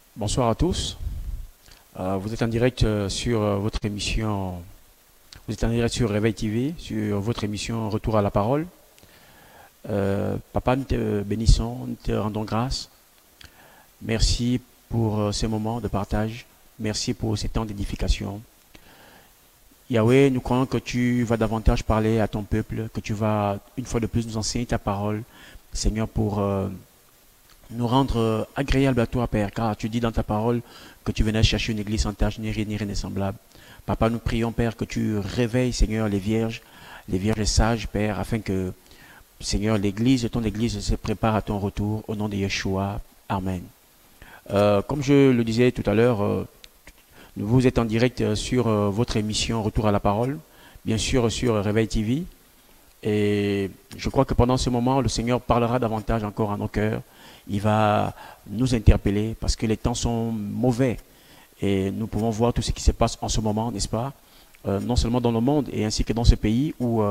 Bonsoir à tous. Vous êtes en direct sur votre émission, vous êtes en direct sur Réveil TV, sur votre émission Retour à la parole. Papa, nous te bénissons, nous te rendons grâce. Merci pour ces moments de partage. Merci pour ces temps d'édification. Yahweh, nous croyons que tu vas davantage parler à ton peuple, que tu vas une fois de plus nous enseigner ta parole, Seigneur, pour nous rendre agréables à toi, Père, car tu dis dans ta parole que tu venais chercher une église sans tache, ni rien de semblable. Papa, nous prions, Père, que tu réveilles, Seigneur, les vierges sages, Père, afin que, Seigneur, ton église se prépare à ton retour, au nom de Yeshua. Amen. Comme je le disais tout à l'heure, vous êtes en direct sur votre émission Retour à la parole, bien sûr sur Réveil TV. Et je crois que pendant ce moment, le Seigneur parlera davantage encore à nos cœurs. Il va nous interpeller parce que les temps sont mauvais. Et nous pouvons voir tout ce qui se passe en ce moment, n'est-ce pas? Non seulement dans le monde et ainsi que dans ce pays où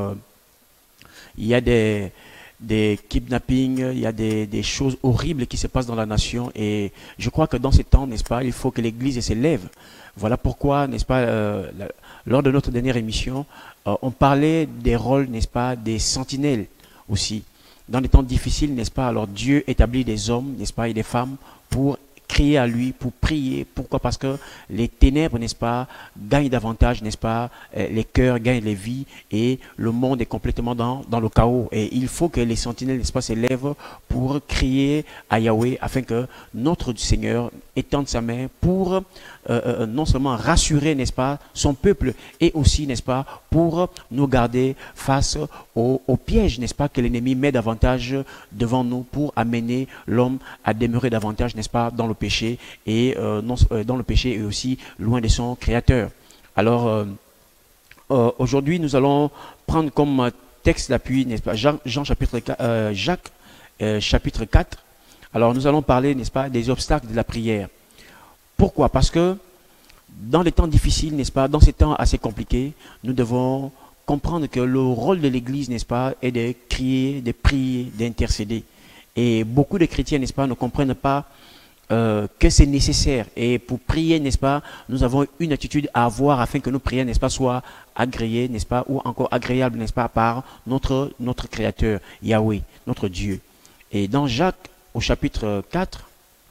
il y a des kidnappings, il y a des choses horribles qui se passent dans la nation. Et je crois que dans ces temps, n'est-ce pas, il faut que l'Église s'élève. Voilà pourquoi, n'est-ce pas, lors de notre dernière émission, on parlait des rôles, n'est-ce pas, des sentinelles aussi. Dans les temps difficiles, n'est-ce pas, alors Dieu établit des hommes, n'est-ce pas, et des femmes pour crier à lui, pour prier. Pourquoi? Parce que les ténèbres, n'est-ce pas, gagnent davantage, n'est-ce pas, les cœurs gagnent les vies et le monde est complètement dans le chaos. Et il faut que les sentinelles, n'est-ce pas, s'élèvent pour crier à Yahweh afin que notre Seigneur étende sa main pour non seulement rassurer, n'est-ce pas, son peuple et aussi, n'est-ce pas, pour nous garder face aux pièges, n'est-ce pas, que l'ennemi met davantage devant nous pour amener l'homme à demeurer davantage, n'est-ce pas, dans le péché et dans le péché et aussi loin de son Créateur. Alors, aujourd'hui, nous allons prendre comme texte d'appui, n'est-ce pas, Jacques chapitre 4. Alors, nous allons parler, n'est-ce pas, des obstacles de la prière. Pourquoi? Parce que dans les temps difficiles, n'est-ce pas, dans ces temps assez compliqués, nous devons comprendre que le rôle de l'Église, n'est-ce pas, est de crier, de prier, d'intercéder. Et beaucoup de chrétiens, n'est-ce pas, ne comprennent pas que c'est nécessaire. Et pour prier, n'est-ce pas, nous avons une attitude à avoir afin que nos prières, n'est-ce pas, soient agréées, n'est-ce pas, ou encore agréables, n'est-ce pas, par notre Créateur, Yahweh, notre Dieu. Et dans Jacques, au chapitre 4,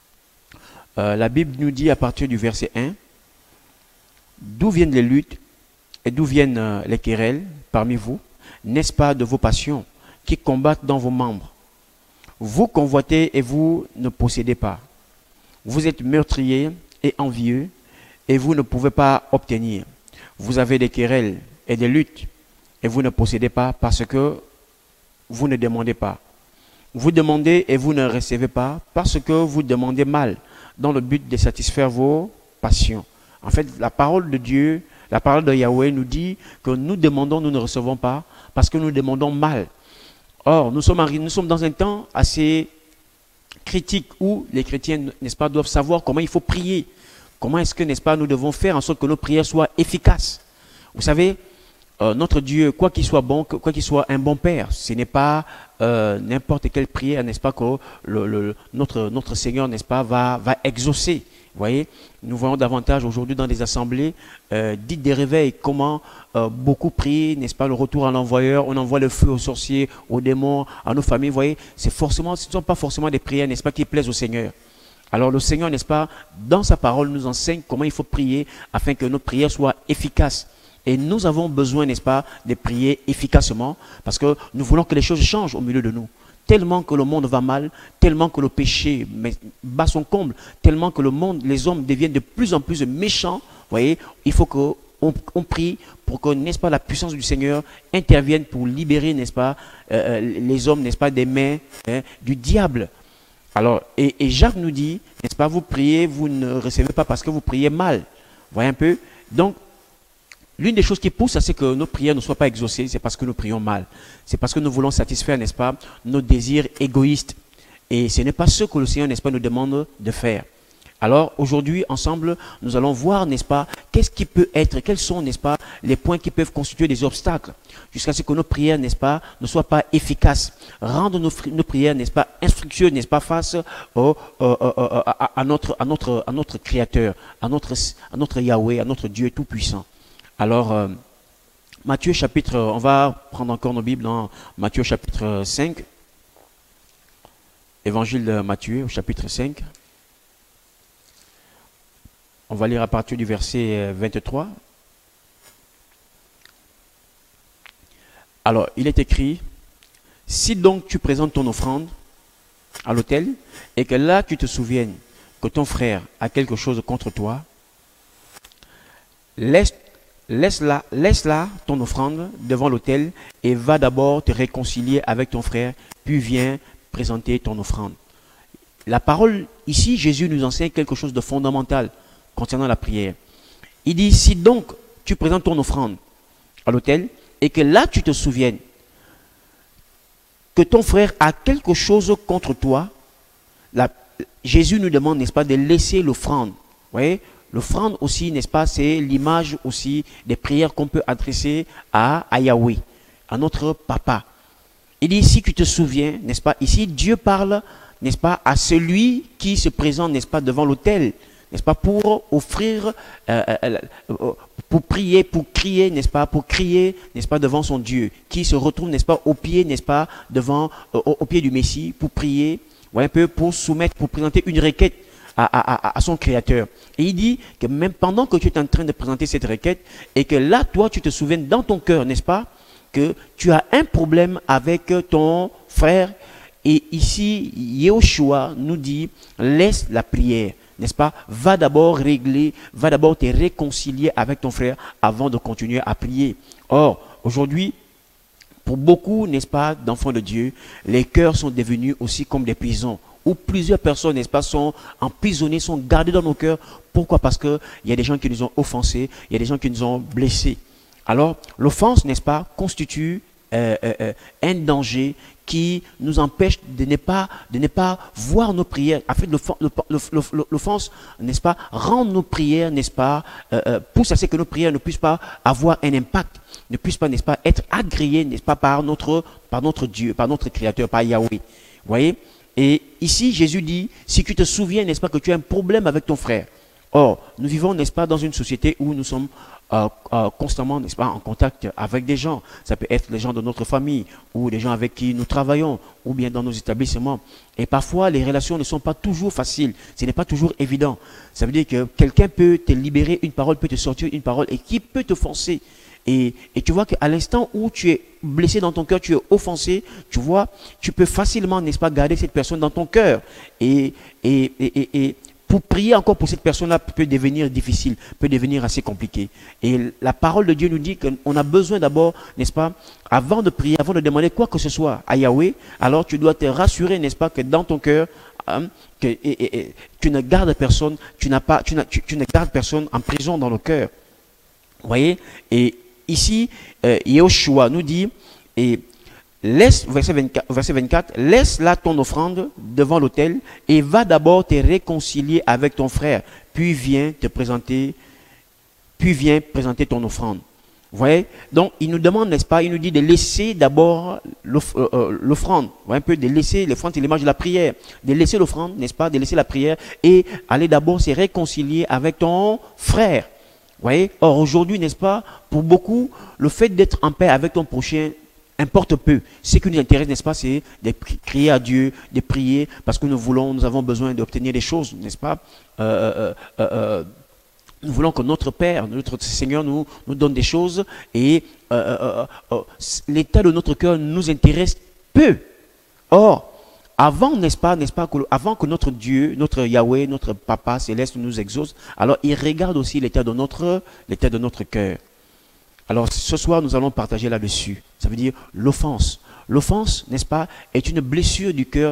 la Bible nous dit à partir du verset 1, d'où viennent les luttes et d'où viennent les querelles parmi vous, n'est-ce pas de vos passions qui combattent dans vos membres? Vous convoitez et vous ne possédez pas. Vous êtes meurtriers et envieux et vous ne pouvez pas obtenir. Vous avez des querelles et des luttes et vous ne possédez pas parce que vous ne demandez pas. Vous demandez et vous ne recevez pas parce que vous demandez mal, dans le but de satisfaire vos passions. En fait, la parole de Dieu, la parole de Yahweh nous dit que nous demandons, nous ne recevons pas, parce que nous demandons mal. Or, nous sommes dans un temps assez critique où les chrétiens, n'est-ce pas, doivent savoir comment il faut prier. Comment est-ce que, n'est-ce pas, nous devons faire en sorte que nos prières soient efficaces. Vous savez, notre Dieu, quoi qu'il soit bon, quoi qu'il soit un bon Père, ce n'est pas n'importe quelle prière, n'est-ce pas, que notre Seigneur, n'est-ce pas, va exaucer. Vous voyez, nous voyons davantage aujourd'hui dans des assemblées dites des réveils, comment beaucoup prient, n'est-ce pas, le retour à l'envoyeur, on envoie le feu aux sorciers, aux démons, à nos familles. Vous voyez, ce ne sont pas forcément des prières, n'est-ce pas, qui plaisent au Seigneur. Alors le Seigneur, n'est-ce pas, dans sa parole, nous enseigne comment il faut prier afin que nos prières soient efficaces. Et nous avons besoin, n'est-ce pas, de prier efficacement parce que nous voulons que les choses changent au milieu de nous. Tellement que le monde va mal, tellement que le péché bat son comble, tellement que le monde, les hommes deviennent de plus en plus méchants. Vous voyez, il faut qu'on prie pour que, n'est-ce pas, la puissance du Seigneur intervienne pour libérer, n'est-ce pas, les hommes, n'est-ce pas, des mains du diable. Alors, et Jacques nous dit, n'est-ce pas, vous priez, vous ne recevez pas parce que vous priez mal. Vous voyez un peu? Donc, l'une des choses qui pousse à ce que nos prières ne soient pas exaucées, c'est parce que nous prions mal. C'est parce que nous voulons satisfaire, n'est-ce pas, nos désirs égoïstes. Et ce n'est pas ce que le Seigneur, n'est-ce pas, nous demande de faire. Alors, aujourd'hui, ensemble, nous allons voir, n'est-ce pas, qu'est-ce qui peut être, quelles sont, n'est-ce pas, les points qui peuvent constituer des obstacles, jusqu'à ce que nos prières, n'est-ce pas, ne soient pas efficaces. Rendre nos prières, n'est-ce pas, infructueuses, n'est-ce pas, face à notre Créateur, à notre Yahweh, à notre Dieu Tout-Puissant. Alors, Matthieu chapitre, on va prendre encore nos Bibles dans Matthieu chapitre 5, Évangile de Matthieu au chapitre 5. On va lire à partir du verset 23. Alors, il est écrit, « Si donc tu présentes ton offrande à l'autel, et que là tu te souviennes que ton frère a quelque chose contre toi, laisse là ton offrande devant l'autel et va d'abord te réconcilier avec ton frère, puis viens présenter ton offrande. » La parole, ici, Jésus nous enseigne quelque chose de fondamental concernant la prière. Il dit, si donc tu présentes ton offrande à l'autel et que là tu te souviennes que ton frère a quelque chose contre toi, Jésus nous demande, n'est-ce pas, de laisser l'offrande. Vous voyez, l'offrande aussi, n'est-ce pas, c'est l'image aussi des prières qu'on peut adresser à Yahweh, à notre papa. Il dit, si tu te souviens, n'est-ce pas, ici Dieu parle, n'est-ce pas, à celui qui se présente, n'est-ce pas, devant l'autel, n'est-ce pas, pour offrir, pour prier, pour crier, n'est-ce pas, pour crier, n'est-ce pas, devant son Dieu, qui se retrouve, n'est-ce pas, au pied, n'est-ce pas, devant, au pied du Messie, pour prier, voilà, un peu pour soumettre, pour présenter une requête à son Créateur. Et il dit que même pendant que tu es en train de présenter cette requête, et que là, toi, tu te souviens dans ton cœur, n'est-ce pas, que tu as un problème avec ton frère, et ici, Yahushua nous dit, laisse la prière. N'est-ce pas? Va d'abord régler, va d'abord te réconcilier avec ton frère avant de continuer à prier. Or, aujourd'hui, pour beaucoup, n'est-ce pas, d'enfants de Dieu, les cœurs sont devenus aussi comme des prisons, où plusieurs personnes, n'est-ce pas, sont emprisonnées, sont gardées dans nos cœurs. Pourquoi? Parce qu'il y a des gens qui nous ont offensés, il y a des gens qui nous ont blessés. Alors, l'offense, n'est-ce pas, constitue un danger qui nous empêche de ne pas voir nos prières. En fait, l'offense, n'est-ce pas, rend nos prières, n'est-ce pas, pousse à ce que nos prières ne puissent pas avoir un impact, ne puissent pas, n'est-ce pas, être agréées, n'est-ce pas, par notre Dieu, par notre Créateur, par Yahweh. Vous voyez? Et ici, Jésus dit, si tu te souviens, n'est-ce pas, que tu as un problème avec ton frère. Or, nous vivons, n'est-ce pas, dans une société où nous sommes constamment, n'est-ce pas, en contact avec des gens. Ça peut être les gens de notre famille ou les gens avec qui nous travaillons ou bien dans nos établissements. Et parfois, les relations ne sont pas toujours faciles. Ce n'est pas toujours évident. Ça veut dire que quelqu'un peut te libérer une parole, peut te sortir une parole et qui peut te forcer. Et tu vois qu'à l'instant où tu es blessé dans ton cœur, tu es offensé, tu vois, tu peux facilement, n'est-ce pas, garder cette personne dans ton cœur. Et pour prier encore pour cette personne-là peut devenir difficile, peut devenir assez compliqué. Et la parole de Dieu nous dit qu'on a besoin d'abord, n'est-ce pas, avant de prier, avant de demander quoi que ce soit à Yahweh, alors tu dois te rassurer, n'est-ce pas, que dans ton cœur, tu ne gardes personne, tu ne gardes personne en prison dans le cœur. Vous voyez? Et ici, Yahushua nous dit, et laisse, verset 24, laisse là ton offrande devant l'autel et va d'abord te réconcilier avec ton frère, puis viens présenter ton offrande. Vous voyez? Donc, il nous demande, n'est-ce pas, il nous dit de laisser d'abord l'offrande. Vous voyez un peu, de laisser l'offrande, c'est l'image de la prière. De laisser l'offrande, n'est-ce pas, de laisser la prière et aller d'abord se réconcilier avec ton frère. Vous voyez? Or, aujourd'hui, n'est-ce pas, pour beaucoup, le fait d'être en paix avec ton prochain importe peu. Ce qui nous intéresse, n'est-ce pas, c'est de crier à Dieu, de prier, parce que nous avons besoin d'obtenir des choses, n'est-ce pas? Nous voulons que notre Père, notre Seigneur nous donne des choses et l'état de notre cœur nous intéresse peu. Or, avant, n'est-ce pas, avant que notre Dieu, notre Yahweh, notre Papa céleste nous exauce, alors il regarde aussi l'état de notre cœur. Alors, ce soir, nous allons partager là-dessus. Ça veut dire l'offense. L'offense, n'est-ce pas, est une blessure du cœur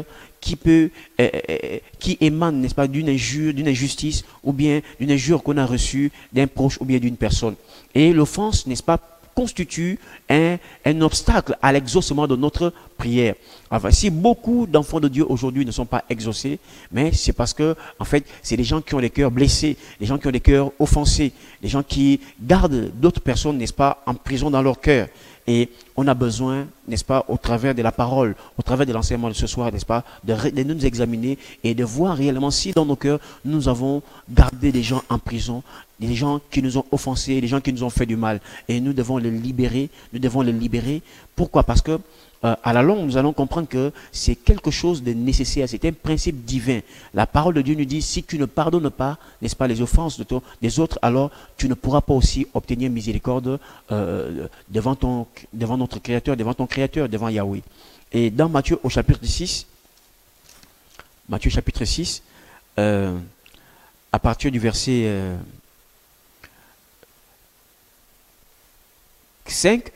qui émane, n'est-ce pas, d'une injure, d'une injustice, ou bien d'une injure qu'on a reçue d'un proche ou bien d'une personne. Et l'offense, n'est-ce pas, constitue un obstacle à l'exaucement de notre prière. Enfin, si beaucoup d'enfants de Dieu aujourd'hui ne sont pas exaucés, mais c'est parce que, en fait, c'est des gens qui ont les cœurs blessés, des gens qui ont les cœurs offensés, des gens qui gardent d'autres personnes, n'est-ce pas, en prison dans leur cœur. Et on a besoin, n'est-ce pas, au travers de la parole, au travers de l'enseignement de ce soir, n'est-ce pas, de nous examiner et de voir réellement si dans nos cœurs, nous avons gardé des gens en prison, des gens qui nous ont offensés, des gens qui nous ont fait du mal. Et nous devons les libérer, nous devons les libérer. Pourquoi? Parce que à la longue, nous allons comprendre que c'est quelque chose de nécessaire, c'est un principe divin. La parole de Dieu nous dit, si tu ne pardonnes pas, n'est-ce pas, les offenses des autres, alors tu ne pourras pas aussi obtenir miséricorde devant notre Créateur, devant ton Créateur, devant Yahweh. Et dans Matthieu au chapitre 6, Matthieu chapitre 6, à partir du verset 5,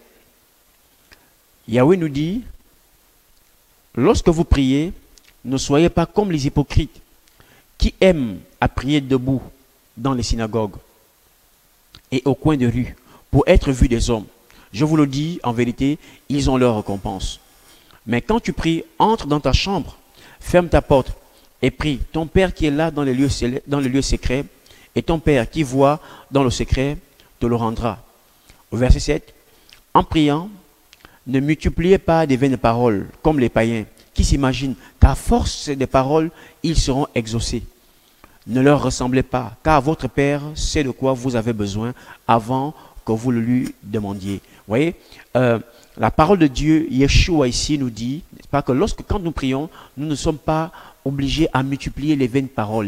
Yahweh nous dit, lorsque vous priez, ne soyez pas comme les hypocrites qui aiment à prier debout dans les synagogues et au coin de rue pour être vus des hommes. Je vous le dis, en vérité, ils ont leur récompense. Mais quand tu pries, entre dans ta chambre, ferme ta porte et prie. Ton Père qui est là dans les lieux secrets, et ton Père qui voit dans le secret te le rendra. Au verset 7, en priant, ne multipliez pas des vaines paroles, comme les païens, qui s'imaginent qu'à force des paroles, ils seront exaucés. Ne leur ressemblez pas, car votre Père sait de quoi vous avez besoin avant que vous le lui demandiez. Vous voyez, la parole de Dieu, Yeshua ici nous dit, n'est-ce pas, que quand nous prions, nous ne sommes pas obligés à multiplier les vaines paroles,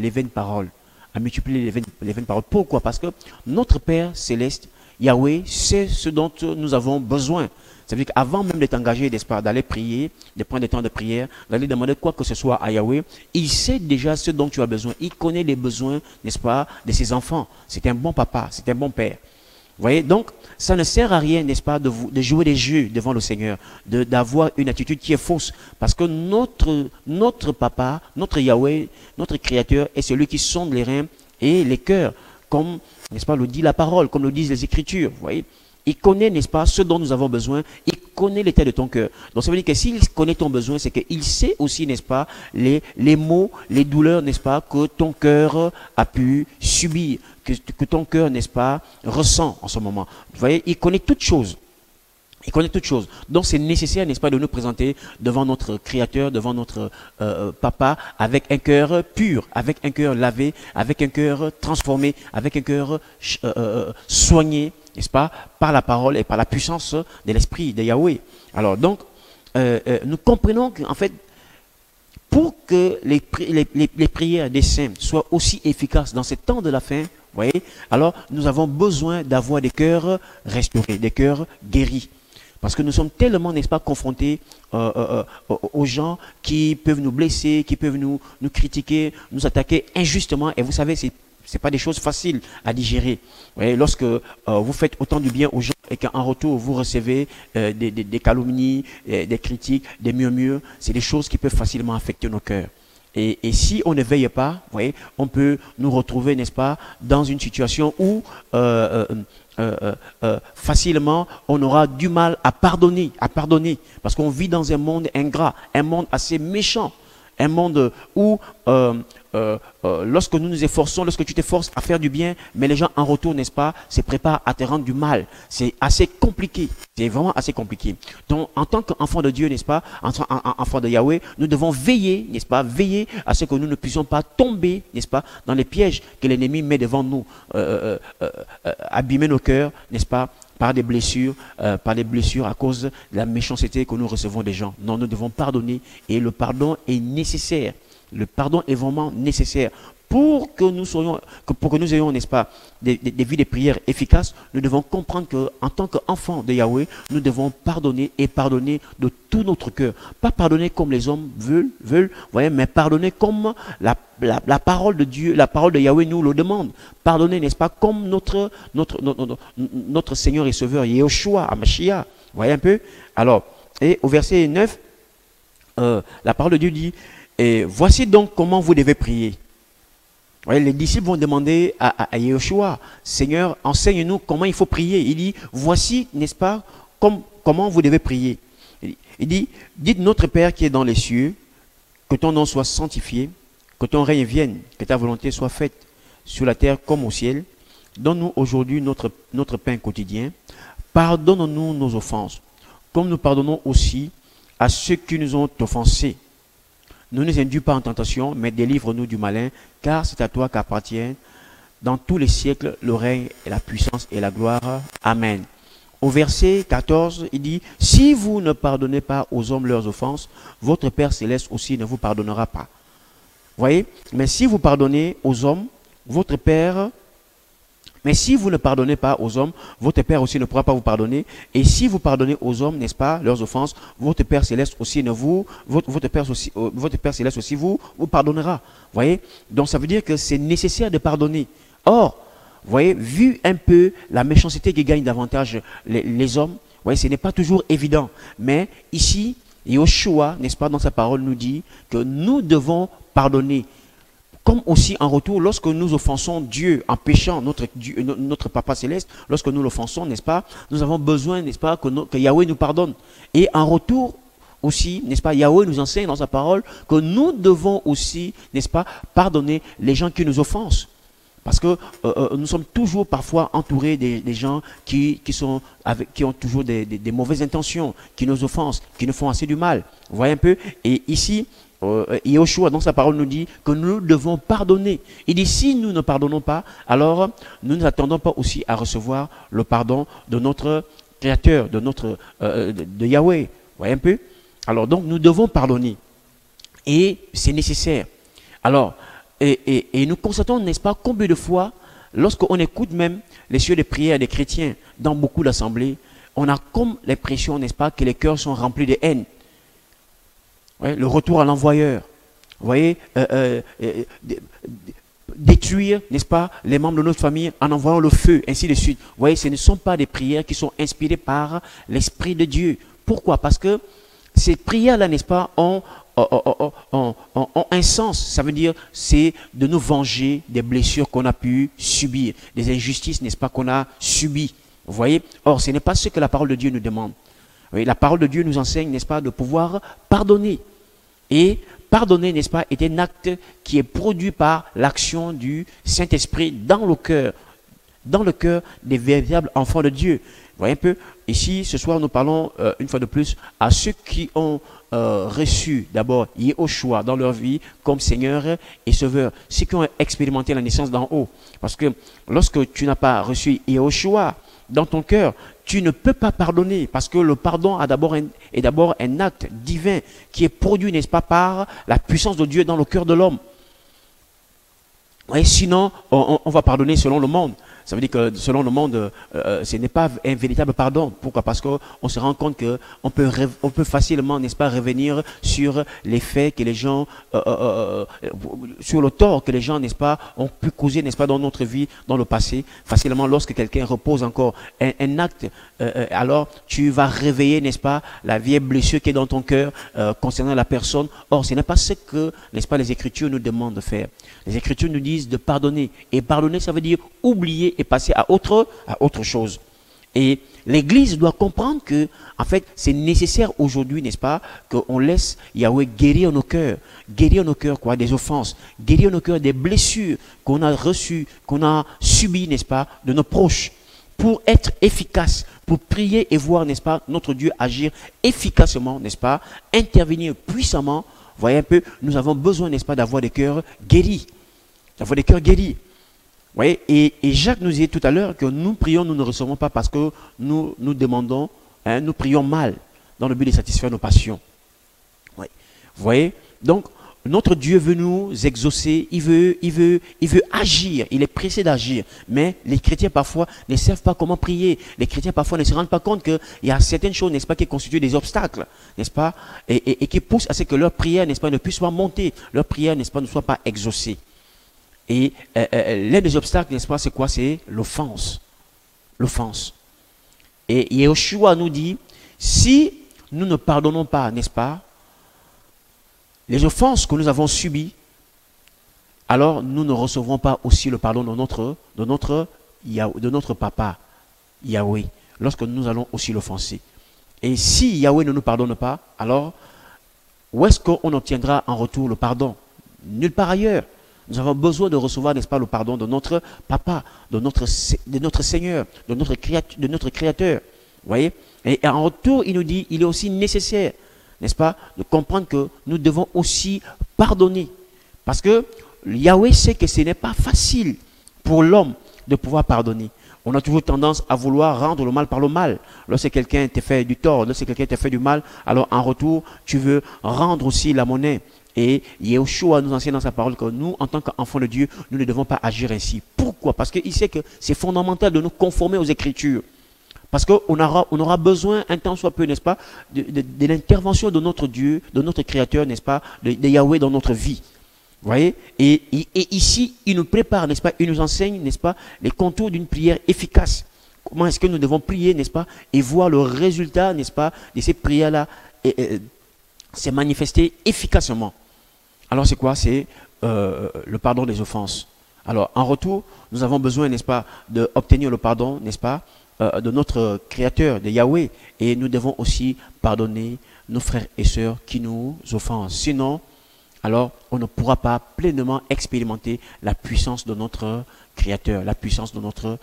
à multiplier les vaines paroles. Pourquoi? Parce que notre Père céleste, Yahweh, sait ce dont nous avons besoin. Ça veut dire qu'avant même d'être engagé, n'est-ce pas, d'aller prier, de prendre des temps de prière, d'aller demander quoi que ce soit à Yahweh, il sait déjà ce dont tu as besoin. Il connaît les besoins, n'est-ce pas, de ses enfants. C'est un bon papa, c'est un bon père. Vous voyez, donc, ça ne sert à rien, n'est-ce pas, de jouer des jeux devant le Seigneur, d'avoir une attitude qui est fausse. Parce que notre papa, notre Yahweh, notre Créateur est celui qui sonde les reins et les cœurs, comme, n'est-ce pas, le dit la parole, comme le disent les Écritures. Vous voyez, il connaît, n'est-ce pas, ce dont nous avons besoin. Il connaît l'état de ton cœur. Donc ça veut dire que s'il connaît ton besoin, c'est qu'il sait aussi, n'est-ce pas, les maux, les douleurs, n'est-ce pas, que ton cœur a pu subir, que ton cœur, n'est-ce pas, ressent en ce moment. Vous voyez, il connaît toutes choses. Il connaît toutes choses. Donc c'est nécessaire, n'est-ce pas, de nous présenter devant notre Créateur, devant notre Papa, avec un cœur pur, avec un cœur lavé, avec un cœur transformé, avec un cœur soigné, n'est-ce pas, par la parole et par la puissance de l'Esprit de Yahweh. Alors donc, nous comprenons qu'en fait, pour que les prières des saints soient aussi efficaces dans ces temps de la fin, vous voyez, alors nous avons besoin d'avoir des cœurs restaurés, des cœurs guéris. Parce que nous sommes tellement, n'est-ce pas, confrontés aux gens qui peuvent nous blesser, qui peuvent nous critiquer, nous attaquer injustement. Et vous savez, ce n'est pas des choses faciles à digérer. Vous voyez, lorsque vous faites autant du bien aux gens et qu'en retour, vous recevez des calomnies, des critiques, des murmures, c'est des choses qui peuvent facilement affecter nos cœurs. Et si on ne veille pas, vous voyez, on peut nous retrouver, n'est-ce pas, dans une situation où facilement on aura du mal à pardonner, parce qu'on vit dans un monde ingrat, un monde assez méchant, un monde où lorsque nous nous efforçons, lorsque tu t'efforces à faire du bien, mais les gens en retour, n'est-ce pas, se préparent à te rendre du mal. C'est assez compliqué. C'est vraiment assez compliqué. Donc, en tant qu'enfant de Dieu, n'est-ce pas, enfant de Yahweh, nous devons veiller, n'est-ce pas, veiller à ce que nous ne puissions pas tomber, n'est-ce pas, dans les pièges que l'ennemi met devant nous, abîmer nos cœurs, n'est-ce pas, par des blessures à cause de la méchanceté que nous recevons des gens. Non, nous devons pardonner et le pardon est nécessaire. Le pardon est vraiment nécessaire pour que nous ayons, n'est-ce pas, des vies de prière efficaces. Nous devons comprendre qu'en tant qu'enfants de Yahweh, nous devons pardonner et pardonner de tout notre cœur. Pas pardonner comme les hommes veulent, voyez, mais pardonner comme la parole de Dieu, la parole de Yahweh nous le demande. Pardonner, n'est-ce pas, comme notre Seigneur et Sauveur, Yeshua, Hamashiach. Vous voyez un peu? Alors, et au verset 9, la parole de Dieu dit, et voici donc comment vous devez prier. voyez, les disciples vont demander à Yeshua, Seigneur, enseigne-nous comment il faut prier. Il dit, voici, n'est-ce pas, comment vous devez prier. Il dit, dites notre Père qui est dans les cieux, que ton nom soit sanctifié, que ton règne vienne, que ta volonté soit faite sur la terre comme au ciel. Donne-nous aujourd'hui notre pain quotidien. Pardonne-nous nos offenses, comme nous pardonnons aussi à ceux qui nous ont offensés. Ne nous induis pas en tentation, mais délivre-nous du malin, car c'est à toi qu'appartiennent dans tous les siècles le règne et la puissance et la gloire. Amen. Au verset 14, il dit, si vous ne pardonnez pas aux hommes leurs offenses, votre Père céleste aussi ne vous pardonnera pas. Vous voyez? Mais si vous pardonnez aux hommes, votre Père... Mais si vous ne pardonnez pas aux hommes, votre Père aussi ne pourra pas vous pardonner. Et si vous pardonnez aux hommes, n'est-ce pas, leurs offenses, votre Père céleste aussi votre Père céleste aussi vous pardonnera. Vous voyez? Donc ça veut dire que c'est nécessaire de pardonner. Or, vous voyez, vu un peu la méchanceté qui gagne davantage les hommes, vous voyez, ce n'est pas toujours évident. Mais ici, Yoshua, n'est-ce pas, dans sa parole nous dit que nous devons pardonner. Comme aussi en retour, lorsque nous offensons Dieu en péchant, notre Papa Céleste, lorsque nous l'offensons, n'est-ce pas, nous avons besoin, n'est-ce pas, que Yahweh nous pardonne. Et en retour aussi, n'est-ce pas, Yahweh nous enseigne dans sa parole que nous devons aussi, n'est-ce pas, pardonner les gens qui nous offensent. Parce que nous sommes toujours parfois entourés des gens qui ont toujours des mauvaises intentions, qui nous offensent, qui nous font assez du mal. Vous voyez un peu? Et ici, Yeshua, dans sa parole, nous dit que nous devons pardonner. Il dit, si nous ne pardonnons pas, alors nous n'attendons pas aussi à recevoir le pardon de notre Créateur, de Yahweh. Vous voyez un peu? Alors, donc, nous devons pardonner. Et c'est nécessaire. Alors, et nous constatons, n'est-ce pas, combien de fois, lorsqu'on écoute même les cieux de prière des chrétiens dans beaucoup d'assemblées, on a comme l'impression, n'est-ce pas, que les cœurs sont remplis de haine. Ouais, le retour à l'envoyeur. Vous voyez, détruire, n'est-ce pas, les membres de notre famille en envoyant le feu, ainsi de suite. Vous voyez, ce ne sont pas des prières qui sont inspirées par l'Esprit de Dieu. Pourquoi? Parce que ces prières-là, n'est-ce pas, ont un sens. Ça veut dire, c'est de nous venger des blessures qu'on a pu subir, des injustices, n'est-ce pas, qu'on a subies. Vous voyez? Or, ce n'est pas ce que la parole de Dieu nous demande. Oui, la parole de Dieu nous enseigne, n'est-ce pas, de pouvoir pardonner. Et pardonner, n'est-ce pas, est un acte qui est produit par l'action du Saint-Esprit dans le cœur des véritables enfants de Dieu. Vous voyez un peu, ici, ce soir, nous parlons une fois de plus à ceux qui ont reçu d'abord Yeshua dans leur vie comme Seigneur et Sauveur, ceux qui ont expérimenté la naissance d'en haut. Parce que lorsque tu n'as pas reçu Yeshua dans ton cœur, tu ne peux pas pardonner parce que le pardon est d'abord un acte divin qui est produit, n'est-ce pas, par la puissance de Dieu dans le cœur de l'homme. Et sinon, on va pardonner selon le monde. Ça veut dire que selon le monde, ce n'est pas un véritable pardon. Pourquoi? Parce qu'on se rend compte qu'on peut facilement, n'est-ce pas, revenir sur les faits que les gens, sur le tort que les gens, n'est-ce pas, ont pu causer, n'est-ce pas, dans notre vie, dans le passé. Facilement, lorsque quelqu'un repose encore un acte, alors tu vas réveiller, n'est-ce pas, la vieille blessure qui est dans ton cœur concernant la personne. Or, ce n'est pas ce que, n'est-ce pas, les Écritures nous demandent de faire. Les Écritures nous disent de pardonner. Et pardonner, ça veut dire oublier et passer à autre chose. Et l'Église doit comprendre que, en fait, c'est nécessaire aujourd'hui, n'est-ce pas, qu'on laisse Yahweh guérir nos cœurs quoi, des offenses, guérir nos cœurs des blessures qu'on a reçues, qu'on a subies, n'est-ce pas, de nos proches, pour être efficace, pour prier et voir, n'est-ce pas, notre Dieu agir efficacement, n'est-ce pas, intervenir puissamment. Vous voyez un peu, nous avons besoin, n'est-ce pas, d'avoir des cœurs guéris, Vous voyez, et Jacques nous disait tout à l'heure que nous prions, nous ne recevons pas parce que nous demandons, nous prions mal dans le but de satisfaire nos passions. Oui. Vous voyez, donc notre Dieu veut nous exaucer, il veut agir, il est pressé d'agir. Mais les chrétiens parfois ne savent pas comment prier. Les chrétiens parfois ne se rendent pas compte qu'il y a certaines choses, n'est-ce pas, qui constituent des obstacles, n'est-ce pas, et qui poussent à ce que leur prière, n'est-ce pas, ne puisse pas monter, leur prière, n'est-ce pas, ne soit pas exaucée. Et l'un des obstacles, n'est-ce pas, c'est quoi? C'est l'offense. L'offense. Et Yeshua nous dit, si nous ne pardonnons pas, n'est-ce pas, les offenses que nous avons subies, alors nous ne recevrons pas aussi le pardon de notre papa, Yahweh, lorsque nous allons aussi l'offenser. Et si Yahweh ne nous pardonne pas, alors où est-ce qu'on obtiendra en retour le pardon? Nulle part ailleurs. Nous avons besoin de recevoir, n'est-ce pas, le pardon de notre papa, de notre Seigneur, de notre Créateur. Vous voyez? Et en retour, il nous dit, il est aussi nécessaire, n'est-ce pas, de comprendre que nous devons aussi pardonner. Parce que Yahweh sait que ce n'est pas facile pour l'homme de pouvoir pardonner. On a toujours tendance à vouloir rendre le mal par le mal. Lorsque quelqu'un t'a fait du tort, lorsque quelqu'un t'a fait du mal, alors en retour, tu veux rendre aussi la monnaie. Et Yeshua nous enseigne dans sa parole que nous, en tant qu'enfants de Dieu, nous ne devons pas agir ainsi. Pourquoi? Parce qu'il sait que c'est fondamental de nous conformer aux Écritures. Parce qu'on aura besoin, un temps soit peu, n'est-ce pas, de l'intervention de notre Dieu, de notre Créateur, n'est-ce pas, de Yahweh dans notre vie. Vous voyez? Et ici, il nous prépare, n'est-ce pas, il nous enseigne, n'est-ce pas, les contours d'une prière efficace. Comment est-ce que nous devons prier, n'est-ce pas, et voir le résultat, n'est-ce pas, de ces prières-là s'est manifesté efficacement. Alors c'est quoi? C'est le pardon des offenses. Alors en retour, nous avons besoin, n'est-ce pas, d'obtenir le pardon, n'est-ce pas, de notre Créateur, de Yahweh. Et nous devons aussi pardonner nos frères et sœurs qui nous offensent. Sinon, alors on ne pourra pas pleinement expérimenter la puissance de notre Créateur, la puissance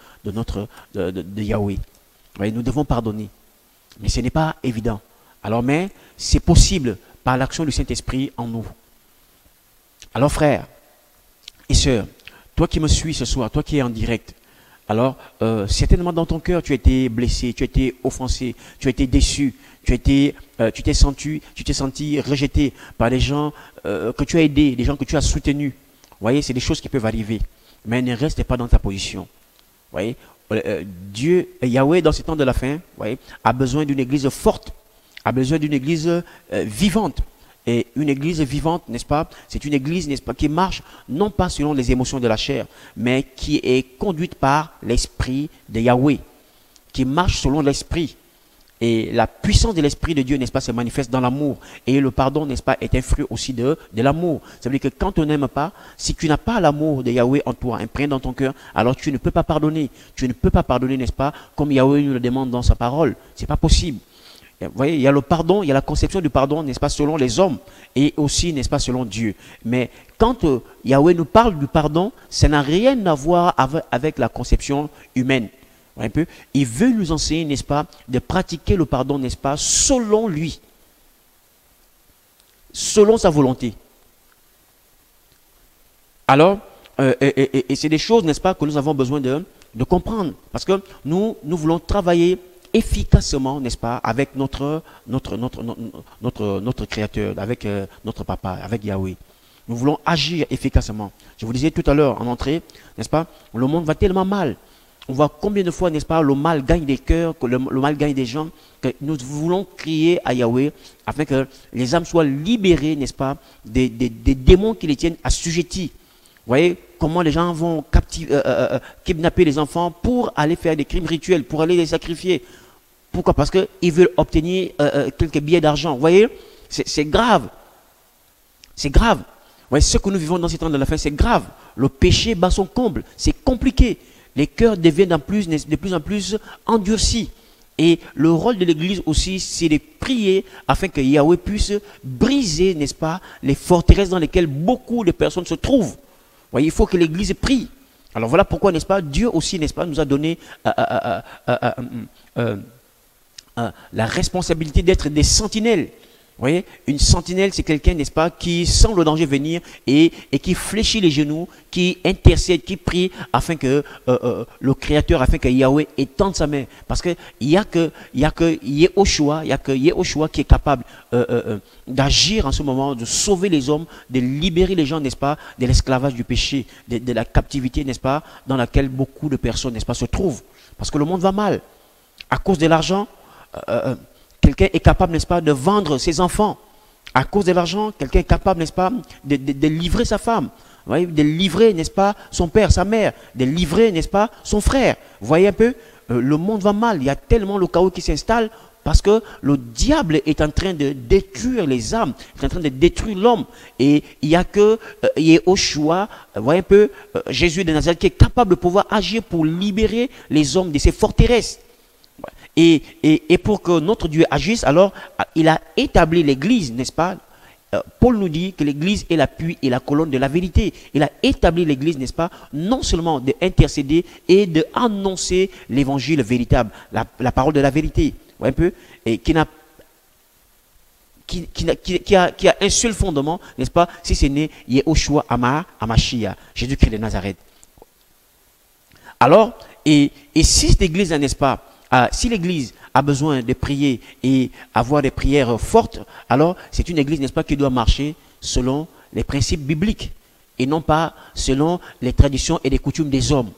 de Yahweh. Oui, nous devons pardonner. Mais ce n'est pas évident. Alors, mais c'est possible par l'action du Saint-Esprit en nous. Alors, frères et sœurs, toi qui me suis ce soir, toi qui es en direct, alors, certainement dans ton cœur, tu as été blessé, tu as été offensé, tu as été déçu, tu t'es senti rejeté par des gens que tu as aidés, des gens que tu as soutenus. Vous voyez, c'est des choses qui peuvent arriver. Mais ne reste pas dans ta position. Vous voyez, Dieu, Yahweh, dans ces temps de la fin, vous voyez, a besoin d'une église forte, a besoin d'une église vivante. Et une église vivante, n'est-ce pas, c'est une église, n'est-ce pas, qui marche non pas selon les émotions de la chair, mais qui est conduite par l'esprit de Yahweh, qui marche selon l'esprit. Et la puissance de l'esprit de Dieu, n'est-ce pas, se manifeste dans l'amour. Et le pardon, n'est-ce pas, est un fruit aussi de l'amour. Ça veut dire que quand on n'aime pas, si tu n'as pas l'amour de Yahweh en toi, imprégné dans ton cœur, alors tu ne peux pas pardonner. Tu ne peux pas pardonner, n'est-ce pas, comme Yahweh nous le demande dans sa parole. Ce n'est pas possible. Vous voyez, il y a le pardon, il y a la conception du pardon, n'est-ce pas, selon les hommes et aussi, n'est-ce pas, selon Dieu. Mais quand Yahweh nous parle du pardon, ça n'a rien à voir avec la conception humaine. Un peu, il veut nous enseigner, n'est-ce pas, de pratiquer le pardon, n'est-ce pas, selon lui, selon sa volonté. Alors, et c'est des choses, n'est-ce pas, que nous avons besoin de comprendre. Parce que nous voulons travailler efficacement, n'est-ce pas, avec notre Créateur, avec notre Papa, avec Yahweh. Nous voulons agir efficacement. Je vous disais tout à l'heure en entrée, n'est-ce pas, le monde va tellement mal. On voit combien de fois, n'est-ce pas, le mal gagne des cœurs, que le mal gagne des gens, que nous voulons crier à Yahweh afin que les âmes soient libérées, n'est-ce pas, des démons qui les tiennent assujettis. Vous voyez comment les gens vont kidnapper les enfants pour aller faire des crimes rituels, pour aller les sacrifier. Pourquoi? Parce qu'ils veulent obtenir quelques billets d'argent. Vous voyez, c'est grave. C'est grave. Vous voyez, ce que nous vivons dans ces temps de la fin, c'est grave. Le péché bat son comble. C'est compliqué. Les cœurs deviennent de plus en plus endurcis. Et le rôle de l'Église aussi, c'est de prier afin que Yahweh puisse briser, n'est-ce pas, les forteresses dans lesquelles beaucoup de personnes se trouvent. Vous voyez, il faut que l'Église prie. Alors voilà pourquoi, n'est-ce pas, Dieu aussi, n'est-ce pas, nous a donné la responsabilité d'être des sentinelles. Vous voyez, une sentinelle, c'est quelqu'un, n'est-ce pas, qui sent le danger venir et qui fléchit les genoux, qui intercède, qui prie afin que le Créateur, afin que Yahweh étende sa main. Parce qu'il n'y a que Yeshua qui est capable d'agir en ce moment, de sauver les hommes, de libérer les gens, n'est-ce pas, de l'esclavage du péché, de la captivité, n'est-ce pas, dans laquelle beaucoup de personnes, n'est-ce pas, se trouvent. Parce que le monde va mal. À cause de l'argent, quelqu'un est capable, n'est-ce pas, de vendre ses enfants. À cause de l'argent, quelqu'un est capable, n'est-ce pas, de livrer sa femme. Vous voyez, de livrer, n'est-ce pas, son père, sa mère. De livrer, n'est-ce pas, son frère. Vous voyez un peu, le monde va mal. Il y a tellement le chaos qui s'installe Parce que le diable est en train de détruire les âmes, est en train de détruire l'homme. Et il n'y a que Yeshua, voyez un peu, Jésus de Nazareth, qui est capable de pouvoir agir pour libérer les hommes de ces forteresses. Et pour que notre Dieu agisse, alors il a établi l'Église, n'est-ce pas? Paul nous dit que l'Église est l'appui et la colonne de la vérité. Il a établi l'Église, n'est-ce pas, non seulement d'intercéder et d'annoncer l'évangile véritable, la parole de la vérité, un peu, et qui a un seul fondement, n'est-ce pas, si ce n'est Yehoshua Hamashiach, Jésus-Christ de Nazareth. Alors, et si cette Église, n'est-ce pas, si l'Église a besoin de prier et avoir des prières fortes, alors c'est une Église, n'est-ce pas, qui doit marcher selon les principes bibliques et non pas selon les traditions et les coutumes des hommes.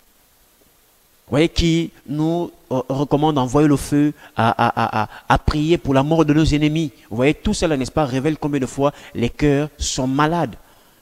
Vous voyez, qui nous recommande d'envoyer le feu, à prier pour la mort de nos ennemis. Vous voyez, tout cela, n'est-ce pas, révèle combien de fois les cœurs sont malades.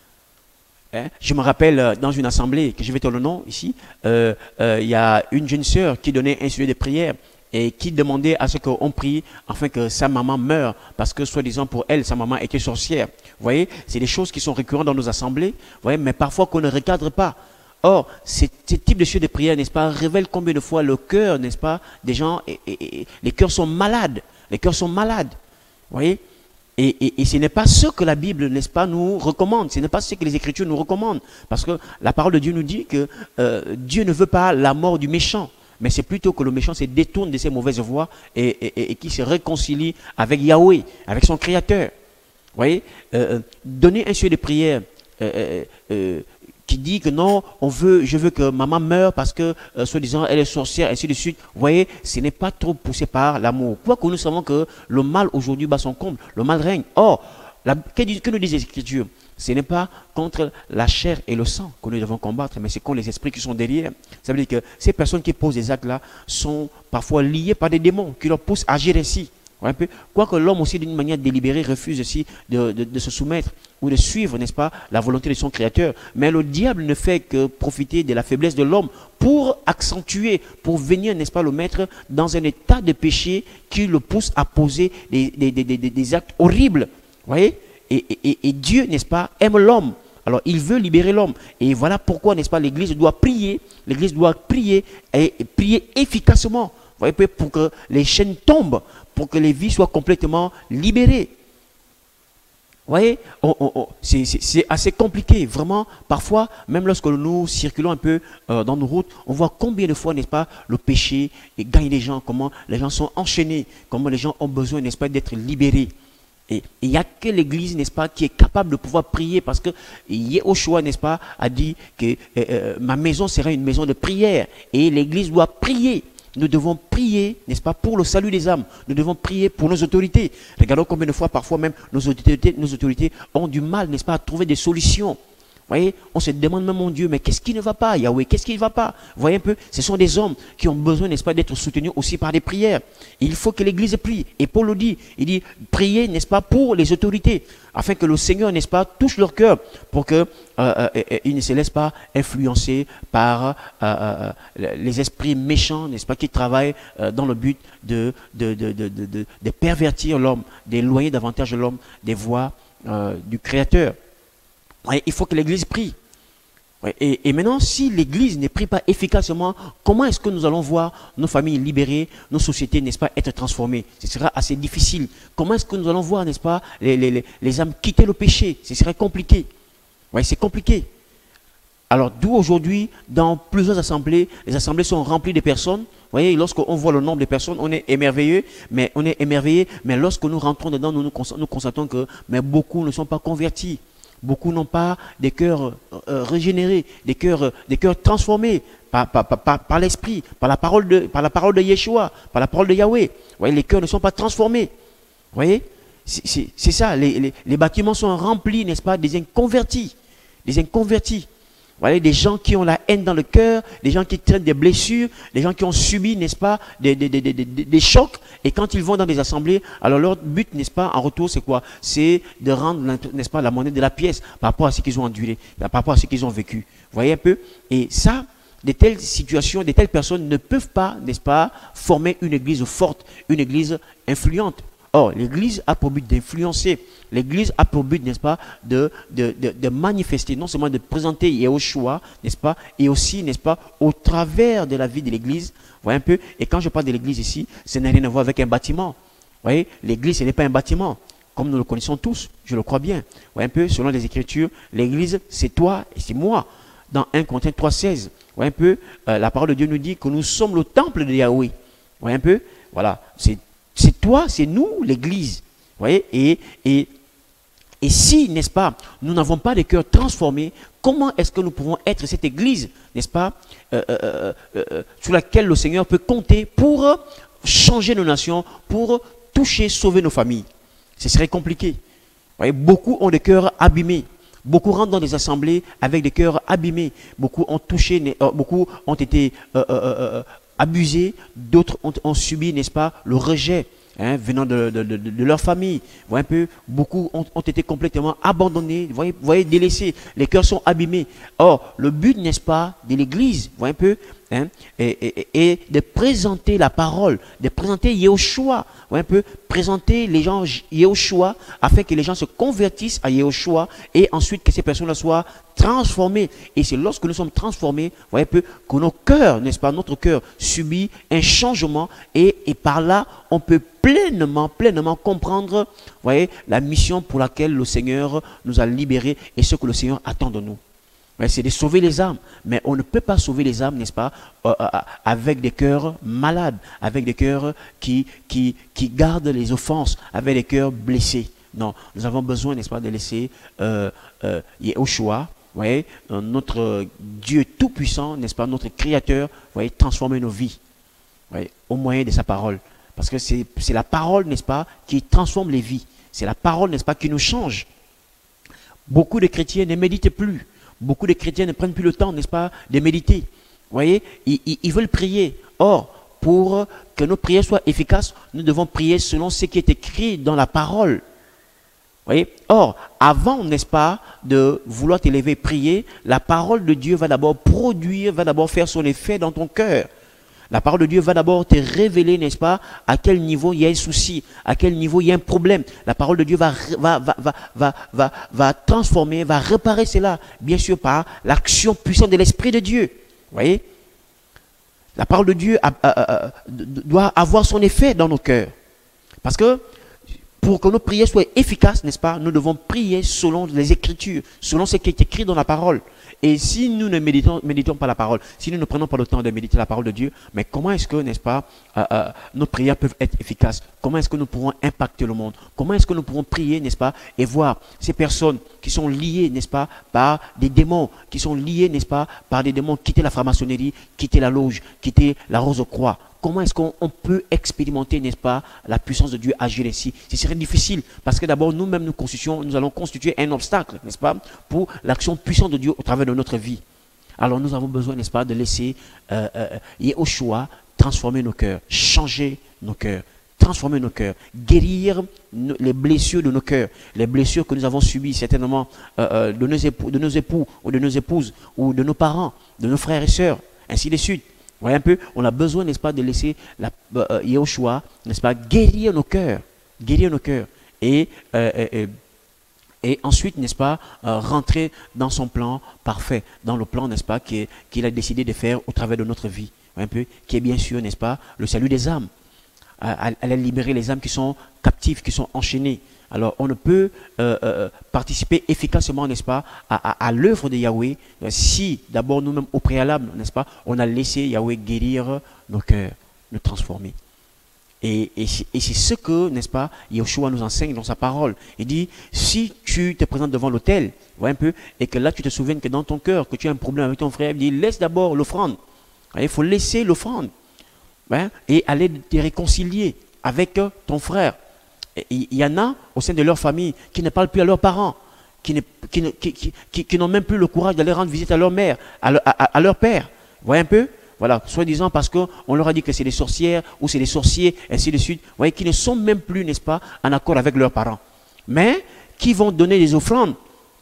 Je me rappelle dans une assemblée, que je vais te le nom ici, il y a une jeune sœur qui donnait un sujet de prière et qui demandait à ce qu'on prie afin que sa maman meure, parce que soi-disant pour elle, sa maman était sorcière. Vous voyez, c'est des choses qui sont récurrentes dans nos assemblées, vous voyez, mais parfois qu'on ne recadre pas. Or, ce type de sujet de prière, n'est-ce pas, révèle combien de fois le cœur, n'est-ce pas, des gens, les cœurs sont malades, les cœurs sont malades, vous voyez. Et ce n'est pas ce que la Bible, n'est-ce pas, nous recommande. Ce n'est pas ce que les Écritures nous recommandent. Parce que la parole de Dieu nous dit que Dieu ne veut pas la mort du méchant. Mais c'est plutôt que le méchant se détourne de ses mauvaises voies et qui se réconcilie avec Yahweh, avec son Créateur. Vous voyez, donner un sujet de prière qui dit que non, je veux que maman meure parce que, soi-disant, elle est sorcière, ainsi de suite. Vous voyez, ce n'est pas trop poussé par l'amour. Quoique nous savons que le mal aujourd'hui bat son comble, le mal règne. Or, que nous disent les Écritures? Ce n'est pas contre la chair et le sang que nous devons combattre, mais c'est contre les esprits qui sont derrière. Ça veut dire que ces personnes qui posent des actes-là sont parfois liées par des démons qui leur poussent à agir ainsi. Un peu. Quoique l'homme aussi, d'une manière délibérée, refuse aussi de se soumettre ou de suivre, n'est-ce pas, la volonté de son Créateur. Mais le diable ne fait que profiter de la faiblesse de l'homme pour accentuer, pour venir, n'est-ce pas, le mettre dans un état de péché qui le pousse à poser des actes horribles. Vous voyez, et Dieu, n'est-ce pas, aime l'homme. Alors, il veut libérer l'homme. Et voilà pourquoi, n'est-ce pas, l'Église doit prier. L'Église doit prier et prier efficacement. Vous voyez, pour que les chaînes tombent, pour que les vies soient complètement libérées. Vous voyez, c'est assez compliqué, vraiment. Parfois, même lorsque nous circulons un peu dans nos routes, on voit combien de fois, n'est-ce pas, le péché gagne les gens, comment les gens sont enchaînés, comment les gens ont besoin, n'est-ce pas, d'être libérés. Et il n'y a que l'Église, n'est-ce pas, qui est capable de pouvoir prier, parce que Yehoshua, n'est-ce pas, a dit que ma maison sera une maison de prière. Et l'Église doit prier. Nous devons prier, n'est-ce pas, pour le salut des âmes. Nous devons prier pour nos autorités. Regardons combien de fois, parfois même, nos autorités ont du mal, n'est-ce pas, à trouver des solutions. Vous voyez, on se demande même, mon Dieu, mais qu'est-ce qui ne va pas, Yahweh, qu'est-ce qui ne va pas? Vous voyez un peu, ce sont des hommes qui ont besoin, n'est-ce pas, d'être soutenus aussi par des prières. Il faut que l'Église prie. Et Paul le dit, il dit, priez, n'est-ce pas, pour les autorités, afin que le Seigneur, n'est-ce pas, touche leur cœur, pour qu'ils ne se laissent pas influencer par les esprits méchants, n'est-ce pas, qui travaillent dans le but de pervertir l'homme, d'éloigner davantage l'homme des voies du Créateur. Il faut que l'Église prie. Et maintenant, si l'Église ne prie pas efficacement, comment est-ce que nous allons voir nos familles libérées, nos sociétés, n'est-ce pas, être transformées? Ce sera assez difficile. Comment est-ce que nous allons voir, n'est-ce pas, les âmes quitter le péché? Ce serait compliqué. C'est compliqué. Alors, d'où aujourd'hui, dans plusieurs assemblées, les assemblées sont remplies de personnes. Vous voyez, lorsqu'on voit le nombre de personnes, on est émerveillé, mais lorsque nous rentrons dedans, nous constatons que beaucoup ne sont pas convertis. Beaucoup n'ont pas des cœurs régénérés, des cœurs transformés par l'esprit, par la parole de Yeshua, par la parole de Yahweh. Vous voyez, les cœurs ne sont pas transformés. Vous voyez, c'est ça. Les bâtiments sont remplis, n'est-ce pas, des inconvertis. Des inconvertis. Vous voyez, des gens qui ont la haine dans le cœur, des gens qui traînent des blessures, des gens qui ont subi, n'est-ce pas, des chocs. Et quand ils vont dans des assemblées, alors leur but, n'est-ce pas, en retour, c'est quoi? C'est de rendre, n'est-ce pas, la monnaie de la pièce par rapport à ce qu'ils ont enduré, par rapport à ce qu'ils ont vécu. Vous voyez un peu? Et ça, de telles situations, de telles personnes ne peuvent pas, n'est-ce pas, former une église forte, une église influente. Or, l'église a pour but d'influencer. L'église a pour but, n'est-ce pas, de manifester, non seulement de présenter Yahushua, n'est-ce pas, et aussi, n'est-ce pas, au travers de la vie de l'église. Voyez un peu. Et quand je parle de l'église ici, ça n'a rien à voir avec un bâtiment. Vous voyez, l'église, ce n'est pas un bâtiment, comme nous le connaissons tous, je le crois bien. Vous voyez un peu, selon les Écritures, l'église, c'est toi et c'est moi. Dans 1 Corinthiens 3,16, vous voyez un peu, la parole de Dieu nous dit que nous sommes le temple de Yahweh. Vous voyez un peu, voilà, c'est toi, c'est nous, l'église. Vous voyez, et si, n'est-ce pas, nous n'avons pas de cœur transformé, comment est-ce que nous pouvons être cette église, n'est-ce pas, sur laquelle le Seigneur peut compter pour changer nos nations, pour toucher, sauver nos familles? Ce serait compliqué. Vous voyez, beaucoup ont des cœurs abîmés. Beaucoup rentrent dans des assemblées avec des cœurs abîmés. Beaucoup ont touché, beaucoup ont été abusés. D'autres ont subi, n'est-ce pas, le rejet venant de leur famille. Vous voyez un peu, beaucoup ont été complètement abandonnés. Vous voyez, délaissés. Les cœurs sont abîmés. Or, le but, n'est-ce pas, de l'Église, vous voyez un peu, et de présenter la parole, de présenter Yahushua, un peu présenter les gens Yahushua, afin que les gens se convertissent à Yahushua et ensuite que ces personnes-là soient transformées. Et c'est lorsque nous sommes transformés, un peu, que nos cœurs, n'est-ce pas, notre cœur subit un changement et par là, on peut pleinement comprendre, voyez, la mission pour laquelle le Seigneur nous a libérés et ce que le Seigneur attend de nous. C'est de sauver les âmes. Mais on ne peut pas sauver les âmes, n'est-ce pas, avec des cœurs malades, avec des cœurs qui gardent les offenses, avec des cœurs blessés. Non, nous avons besoin, n'est-ce pas, de laisser Yahushua, voyez, notre Dieu tout-puissant, n'est-ce pas, notre Créateur, voyez, transformer nos vies, voyez, au moyen de sa parole. Parce que c'est la parole, n'est-ce pas, qui transforme les vies. C'est la parole, n'est-ce pas, qui nous change. Beaucoup de chrétiens ne méditent plus. Beaucoup de chrétiens ne prennent plus le temps, n'est-ce pas, de méditer. Vous voyez, ils veulent prier. Or, pour que nos prières soient efficaces, nous devons prier selon ce qui est écrit dans la parole. Vous voyez, or, avant, n'est-ce pas, de vouloir t'élever, prier, la parole de Dieu va d'abord produire, va d'abord faire son effet dans ton cœur. La parole de Dieu va d'abord te révéler, n'est-ce pas, à quel niveau il y a un souci, à quel niveau il y a un problème. La parole de Dieu va transformer, va réparer cela, bien sûr par l'action puissante de l'Esprit de Dieu. Vous voyez? La parole de Dieu doit avoir son effet dans nos cœurs. Parce que pour que nos prières soient efficaces, n'est-ce pas, nous devons prier selon les Écritures, selon ce qui est écrit dans la parole. Et si nous ne méditons pas la parole, si nous ne prenons pas le temps de méditer la parole de Dieu, mais comment est-ce que, n'est-ce pas, nos prières peuvent être efficaces? Comment est-ce que nous pourrons impacter le monde? Comment est-ce que nous pourrons prier, n'est-ce pas, et voir ces personnes qui sont liées, n'est-ce pas, par des démons, qui sont liées, n'est-ce pas, par des démons, quitter la franc-maçonnerie, quitter la loge, quitter la rose-croix? Comment est-ce qu'on peut expérimenter, n'est-ce pas, la puissance de Dieu agir ici? Ce serait difficile parce que d'abord, nous-mêmes, nous allons constituer un obstacle, n'est-ce pas, pour l'action puissante de Dieu au travers de notre vie. Alors, nous avons besoin, n'est-ce pas, de laisser Yahushua transformer nos cœurs, changer nos cœurs, transformer nos cœurs, guérir les blessures de nos cœurs, les blessures que nous avons subies certainement de nos époux ou de nos épouses ou de nos parents, de nos frères et sœurs, ainsi de suite. Vous voyez un peu, on a besoin, n'est-ce pas, de laisser Yahushua, n'est-ce pas, guérir nos cœurs, et ensuite, n'est-ce pas, rentrer dans son plan parfait, dans le plan, n'est-ce pas, qu'il a décidé de faire au travers de notre vie, un peu, qui est bien sûr, n'est-ce pas, le salut des âmes, à libérer les âmes qui sont captives, qui sont enchaînées. Alors, on ne peut participer efficacement, n'est-ce pas, à l'œuvre de Yahweh si, d'abord, nous-mêmes, au préalable, n'est-ce pas, on a laissé Yahweh guérir nos cœurs, nous transformer. Et c'est ce que, n'est-ce pas, Yahushua nous enseigne dans sa parole. Il dit, si tu te présentes devant l'autel, vois un peu, et que là, tu te souviens que dans ton cœur, que tu as un problème avec ton frère, il dit, laisse d'abord l'offrande. Il faut laisser l'offrande, et aller te réconcilier avec ton frère. Il y en a au sein de leur famille qui ne parlent plus à leurs parents, qui n'ont même plus le courage d'aller rendre visite à leur mère, à leur père. Vous voyez un peu? Voilà, soi-disant parce qu'on leur a dit que c'est des sorcières ou c'est des sorciers, ainsi de suite. Vous voyez, qui ne sont même plus, n'est-ce pas, en accord avec leurs parents. Mais qui vont donner des offrandes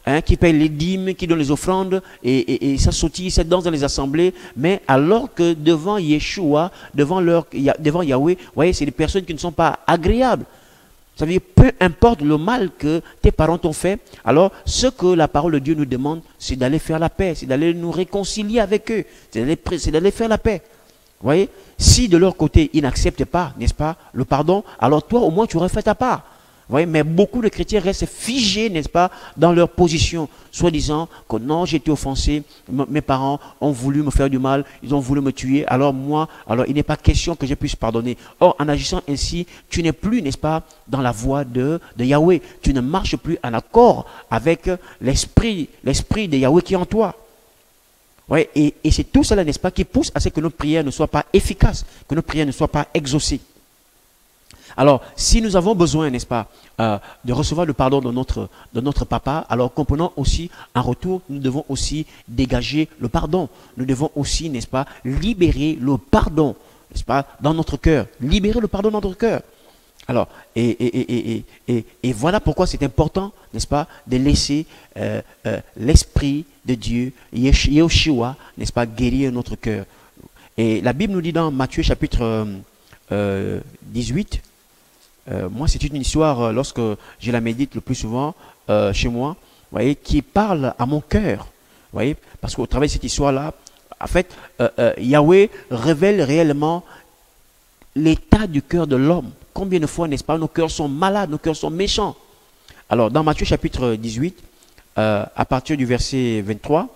hein, qui paye les dîmes, qui donne les offrandes, et ça sautille, ça danse dans les assemblées, mais alors que devant Yeshua, devant Yahweh, vous voyez, c'est des personnes qui ne sont pas agréables. Ça veut dire, peu importe le mal que tes parents t'ont fait, alors ce que la parole de Dieu nous demande, c'est d'aller faire la paix, c'est d'aller nous réconcilier avec eux, c'est d'aller faire la paix. Vous voyez, si de leur côté, ils n'acceptent pas, n'est-ce pas, le pardon, alors toi, au moins, tu aurais fait ta part. Vous voyez, mais beaucoup de chrétiens restent figés, n'est-ce pas, dans leur position, soi-disant que non, j'ai été offensé, mes parents ont voulu me faire du mal, ils ont voulu me tuer, alors moi, alors il n'est pas question que je puisse pardonner. Or, en agissant ainsi, tu n'es plus, n'est-ce pas, dans la voie de Yahweh. Tu ne marches plus en accord avec l'esprit de Yahweh qui est en toi. Ouais, et c'est tout cela, n'est-ce pas, qui pousse à ce que nos prières ne soient pas efficaces, que nos prières ne soient pas exaucées. Alors, si nous avons besoin, n'est-ce pas, de recevoir le pardon de notre papa, alors comprenons aussi, en retour, nous devons aussi dégager le pardon. Nous devons aussi, n'est-ce pas, libérer le pardon, n'est-ce pas, dans notre cœur. Libérer le pardon dans notre cœur. Alors, et voilà pourquoi c'est important, n'est-ce pas, de laisser l'Esprit de Dieu, Yeshua, n'est-ce pas, guérir notre cœur. Et la Bible nous dit dans Matthieu chapitre 18, moi c'est une histoire, lorsque je la médite le plus souvent chez moi, vous voyez, qui parle à mon cœur. Vous voyez, parce qu'au travers de cette histoire-là, en fait, Yahweh révèle réellement l'état du cœur de l'homme. Combien de fois, n'est-ce pas, nos cœurs sont malades, nos cœurs sont méchants. Alors, dans Matthieu chapitre 18, à partir du verset 23,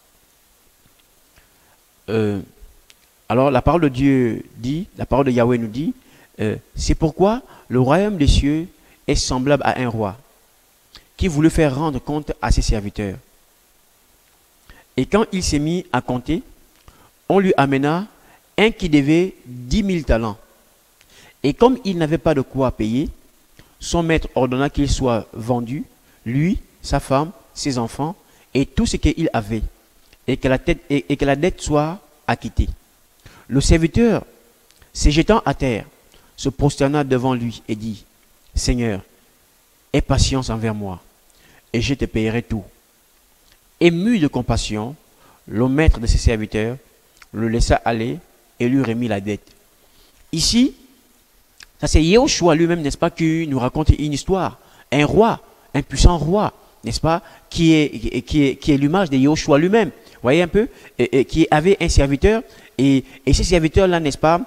alors la parole de Dieu dit, la parole de Yahweh nous dit, c'est pourquoi le royaume des cieux est semblable à un roi qui voulut faire rendre compte à ses serviteurs. Et quand il s'est mis à compter, on lui amena un qui devait 10 000 talents. Et comme il n'avait pas de quoi payer, son maître ordonna qu'il soit vendu, lui, sa femme, ses enfants, et tout ce qu'il avait, et que la dette soit acquittée. Le serviteur, se jetant à terre, se prosterna devant lui et dit, « Seigneur, aie patience envers moi, et je te payerai tout. » Ému de compassion, le maître de ses serviteurs le laissa aller et lui remit la dette. Ici, ça c'est Yeshua lui-même, n'est-ce pas, qui nous raconte une histoire. Un roi, un puissant roi, n'est-ce pas, qui est l'image de Yeshua lui-même. Vous voyez un peu, et qui avait un serviteur, et ces serviteurs-là, n'est-ce pas,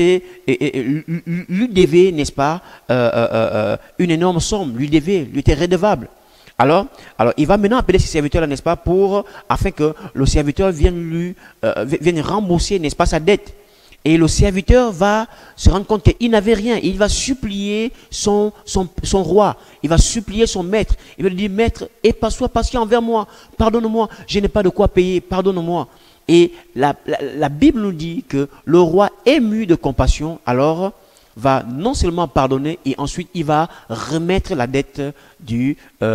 lui devaient, n'est-ce pas, une énorme somme, lui était redevable. Alors, il va maintenant appeler ses serviteurs-là, n'est-ce pas, afin que le serviteur vienne rembourser, n'est-ce pas, sa dette. Et le serviteur va se rendre compte qu'il n'avait rien. Il va supplier son roi. Il va supplier son maître. Il va lui dire, maître, sois patient envers moi. Pardonne-moi. Je n'ai pas de quoi payer. Pardonne-moi. Et la Bible nous dit que le roi, ému de compassion, alors va non seulement pardonner, et ensuite il va remettre la dette du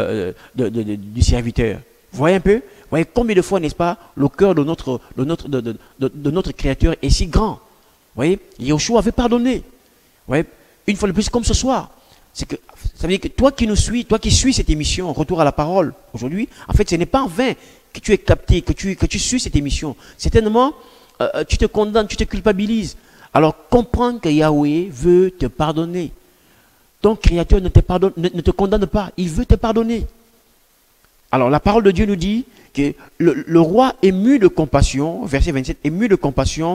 serviteur. Vous voyez un peu? Vous voyez combien de fois, n'est-ce pas, le cœur de notre Créateur est si grand. Vous voyez, Yeshua avait pardonné. Vous voyez, une fois de plus, comme ce soir. Ça veut dire que toi qui nous suis, toi qui suis cette émission, Retour à la parole, aujourd'hui, en fait, ce n'est pas en vain que tu es capté, que tu suis cette émission. Certainement, tu te condamnes, tu te culpabilises. Alors, comprends que Yahweh veut te pardonner. Ton Créateur ne te condamne pas, il veut te pardonner. Alors, la parole de Dieu nous dit que le roi ému de compassion, verset 27, ému de compassion,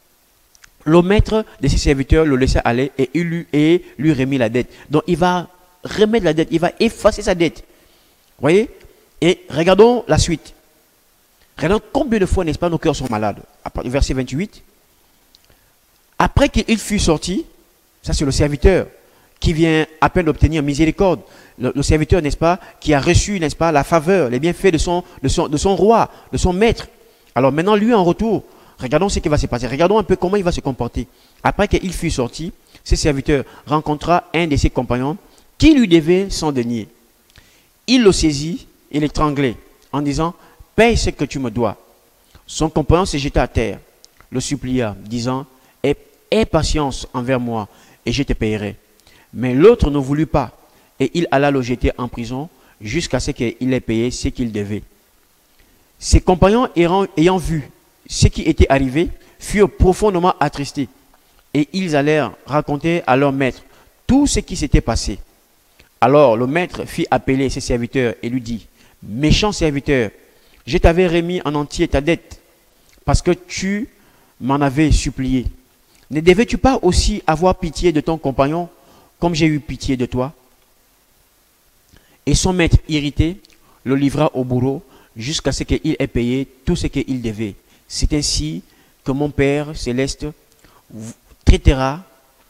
le maître de ses serviteurs le laissa aller et lui remit la dette. Donc, il va remettre la dette, il va effacer sa dette. Vous voyez? Et regardons la suite. Regardons combien de fois, n'est-ce pas, nos cœurs sont malades. Verset 28. Après qu'il fut sorti, ça c'est le serviteur qui vient à peine d'obtenir miséricorde. Le serviteur, n'est-ce pas, qui a reçu, n'est-ce pas, la faveur, les bienfaits de son roi, de son maître. Alors maintenant, lui en retour, regardons ce qui va se passer. Regardons un peu comment il va se comporter. Après qu'il fut sorti, ce serviteur rencontra un de ses compagnons qui lui devait 100 deniers. Il le saisit et l'étranglait en disant, « Paye ce que tu me dois. » Son compagnon se jeta à terre, le supplia, disant, « Aie patience envers moi et je te payerai. » Mais l'autre ne voulut pas et il alla le jeter en prison jusqu'à ce qu'il ait payé ce qu'il devait. Ses compagnons ayant vu ce qui était arrivé, furent profondément attristés. Et ils allèrent raconter à leur maître tout ce qui s'était passé. Alors le maître fit appeler ses serviteurs et lui dit, « Méchant serviteur, je t'avais remis en entier ta dette, parce que tu m'en avais supplié. Ne devais-tu pas aussi avoir pitié de ton compagnon, comme j'ai eu pitié de toi ?» Et son maître, irrité, le livra au bourreau, jusqu'à ce qu'il ait payé tout ce qu'il devait. C'est ainsi que mon Père céleste vous traitera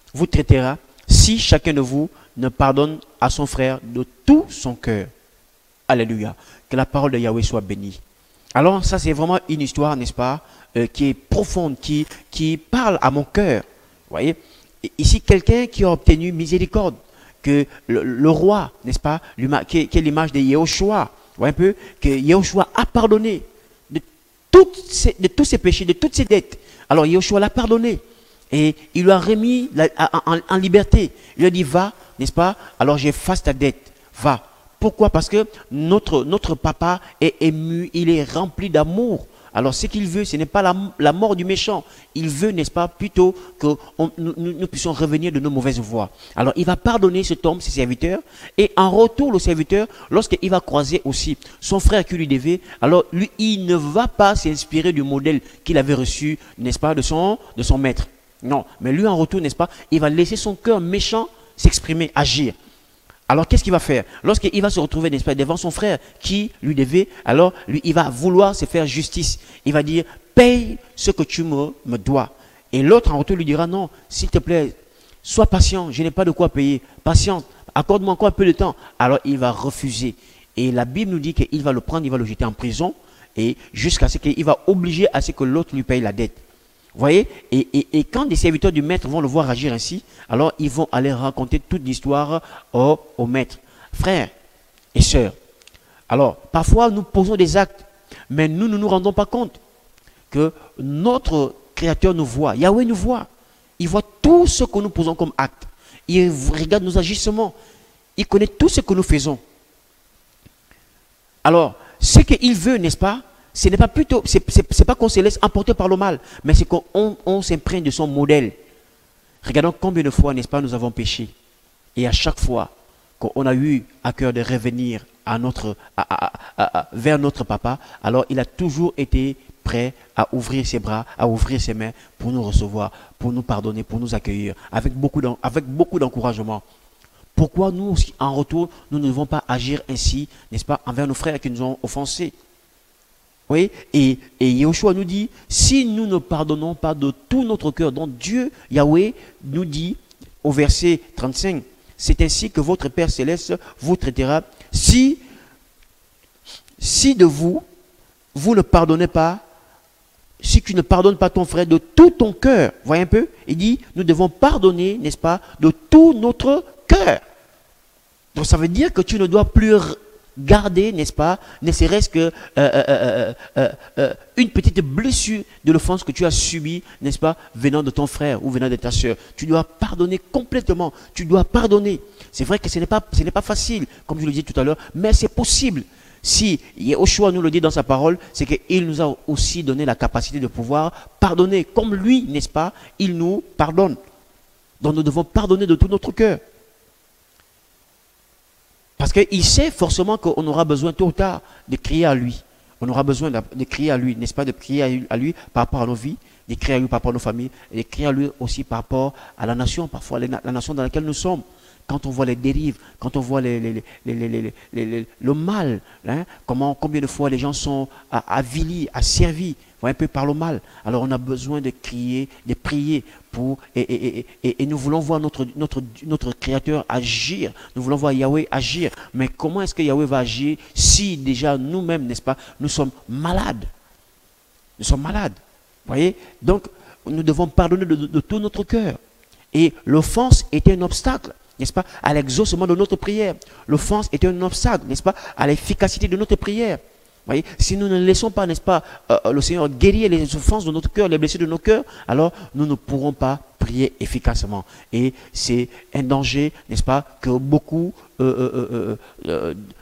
si chacun de vous ne pardonne à son frère de tout son cœur. Alléluia. Que la parole de Yahweh soit bénie. Alors ça c'est vraiment une histoire, n'est-ce pas, qui est profonde, qui parle à mon cœur. Vous voyez, ici quelqu'un qui a obtenu miséricorde, que le roi, n'est-ce pas, qui est l'image de Yehoshua, vous voyez un peu, que Yehoshua a pardonné de tous ses péchés, de toutes ses dettes. Alors Yehoshua l'a pardonné et il lui a remis en liberté. Il lui a dit, va, n'est-ce pas, alors j'efface ta dette, va. Pourquoi? Parce que notre papa est ému, il est rempli d'amour. Alors ce qu'il veut, ce n'est pas la mort du méchant. Il veut, n'est-ce pas, plutôt que nous puissions revenir de nos mauvaises voies. Alors il va pardonner cet homme, ses serviteurs, et en retour, le serviteur, lorsqu'il va croiser aussi son frère qui lui devait, alors lui, il ne va pas s'inspirer du modèle qu'il avait reçu, n'est-ce pas, de son maître. Non, mais lui en retour, n'est-ce pas, il va laisser son cœur méchant s'exprimer, agir. Alors, qu'est-ce qu'il va faire? Lorsqu'il va se retrouver, n'est-ce pas, devant son frère qui lui devait, alors lui, il va vouloir se faire justice. Il va dire, paye ce que tu me dois. Et l'autre en retour lui dira, non, s'il te plaît, sois patient, je n'ai pas de quoi payer. Patiente, accorde-moi encore un peu de temps. Alors, il va refuser. Et la Bible nous dit qu'il va le prendre, il va le jeter en prison, et jusqu'à ce qu'il va obliger à ce que l'autre lui paye la dette. Vous voyez, et quand des serviteurs du maître vont le voir agir ainsi, alors ils vont aller raconter toute l'histoire au maître. Frères et sœurs, alors parfois nous posons des actes, mais nous ne nous rendons pas compte que notre Créateur nous voit, Yahweh nous voit. Il voit tout ce que nous posons comme acte. Il regarde nos agissements. Il connaît tout ce que nous faisons. Alors, ce qu'il veut, n'est-ce pas, ce n'est pas plutôt, c'est pas qu'on se laisse emporter par le mal, mais c'est qu'on s'imprègne de son modèle. Regardons combien de fois, n'est-ce pas, nous avons péché. Et à chaque fois qu'on a eu à cœur de revenir vers notre papa, alors il a toujours été prêt à ouvrir ses bras, à ouvrir ses mains pour nous recevoir, pour nous pardonner, pour nous accueillir, avec beaucoup d'encouragement. Pourquoi nous, en retour, nous ne devons pas agir ainsi, n'est-ce pas, envers nos frères qui nous ont offensés? Oui, et Yehoshua nous dit, si nous ne pardonnons pas de tout notre cœur, donc Dieu, Yahweh, nous dit au verset 35, c'est ainsi que votre Père Céleste vous traitera si de vous ne pardonnez pas, si tu ne pardonnes pas ton frère de tout ton cœur. Voyez un peu, il dit, nous devons pardonner, n'est-ce pas, de tout notre cœur. Donc ça veut dire que tu ne dois plus garder, n'est-ce pas, ne serait-ce que une petite blessure de l'offense que tu as subie, n'est-ce pas, venant de ton frère ou venant de ta soeur. Tu dois pardonner complètement, tu dois pardonner. C'est vrai que ce n'est pas facile, comme je le disais tout à l'heure, mais c'est possible. Si Yehoshua nous le dit dans sa parole, c'est qu'il nous a aussi donné la capacité de pouvoir pardonner. Comme lui, n'est-ce pas, il nous pardonne. Donc nous devons pardonner de tout notre cœur. Parce qu'il sait forcément qu'on aura besoin tôt ou tard de crier à lui. On aura besoin de crier à lui, n'est-ce pas, de crier à lui par rapport à nos vies, de crier à lui par rapport à nos familles, et de crier à lui aussi par rapport à la nation, parfois la nation dans laquelle nous sommes. Quand on voit les dérives, quand on voit le mal, hein, combien de fois les gens sont avilis, asservis, un peu par le mal. Alors on a besoin de crier, de prier et nous voulons voir notre Créateur agir. Nous voulons voir Yahweh agir. Mais comment est-ce que Yahweh va agir si déjà nous-mêmes, n'est-ce pas, nous sommes malades? Nous sommes malades. Vous voyez? Donc nous devons pardonner de tout notre cœur. Et l'offense était un obstacle, n'est-ce pas, à l'exaucement de notre prière. L'offense était un obstacle, n'est-ce pas, à l'efficacité de notre prière. Voyez, si nous ne laissons pas, n'est-ce pas, le Seigneur guérir les offenses de notre cœur, les blessures de nos cœurs, alors nous ne pourrons pas prier efficacement. Et c'est un danger, n'est-ce pas, que beaucoup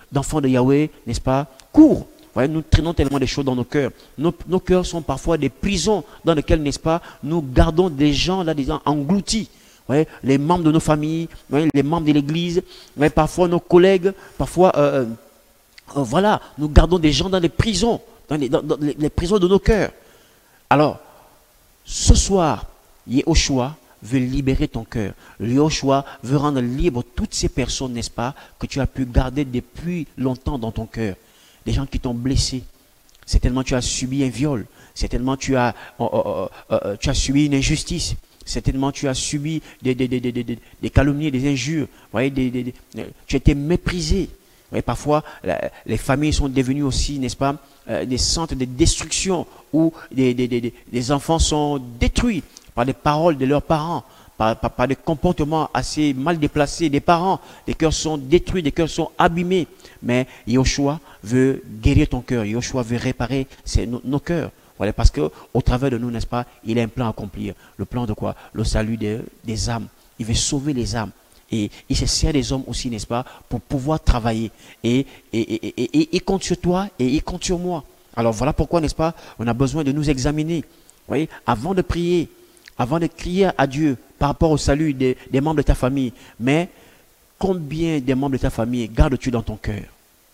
d'enfants de Yahweh, n'est-ce pas, court. Voyez, nous traînons tellement des choses dans nos cœurs. Nos cœurs sont parfois des prisons dans lesquelles, n'est-ce pas, nous gardons des gens là, des gens engloutis. Voyez, les membres de nos familles, voyez, les membres de l'église, parfois nos collègues, parfois, voilà, nous gardons des gens dans les prisons, dans les prisons de nos cœurs. Alors, ce soir, Yehoshua veut libérer ton cœur. Yehoshua veut rendre libre toutes ces personnes, n'est-ce pas, que tu as pu garder depuis longtemps dans ton cœur. Des gens qui t'ont blessé. Certainement tu as subi un viol. Certainement tu as subi une injustice. Certainement tu as subi des calomnies, des injures. Voyez, tu as été méprisé. Voyez, parfois, les familles sont devenues aussi, n'est-ce pas, des centres de destruction où des enfants sont détruits par les paroles de leurs parents, par des comportements assez mal déplacés des parents. Les cœurs sont détruits, les cœurs sont abîmés. Mais Yehoshua veut guérir ton cœur. Yehoshua veut réparer nos cœurs. Voilà, parce qu'au travers de nous, n'est-ce pas, il a un plan à accomplir. Le plan de quoi? Le salut des âmes. Il veut sauver les âmes. Et il se sert des hommes aussi, n'est-ce pas, pour pouvoir travailler. Et il compte sur toi et il compte sur moi. Alors voilà pourquoi, n'est-ce pas, on a besoin de nous examiner. Vous voyez, avant de prier, avant de crier à Dieu par rapport au salut des membres de ta famille. Mais combien de membres de ta famille gardes-tu dans ton cœur?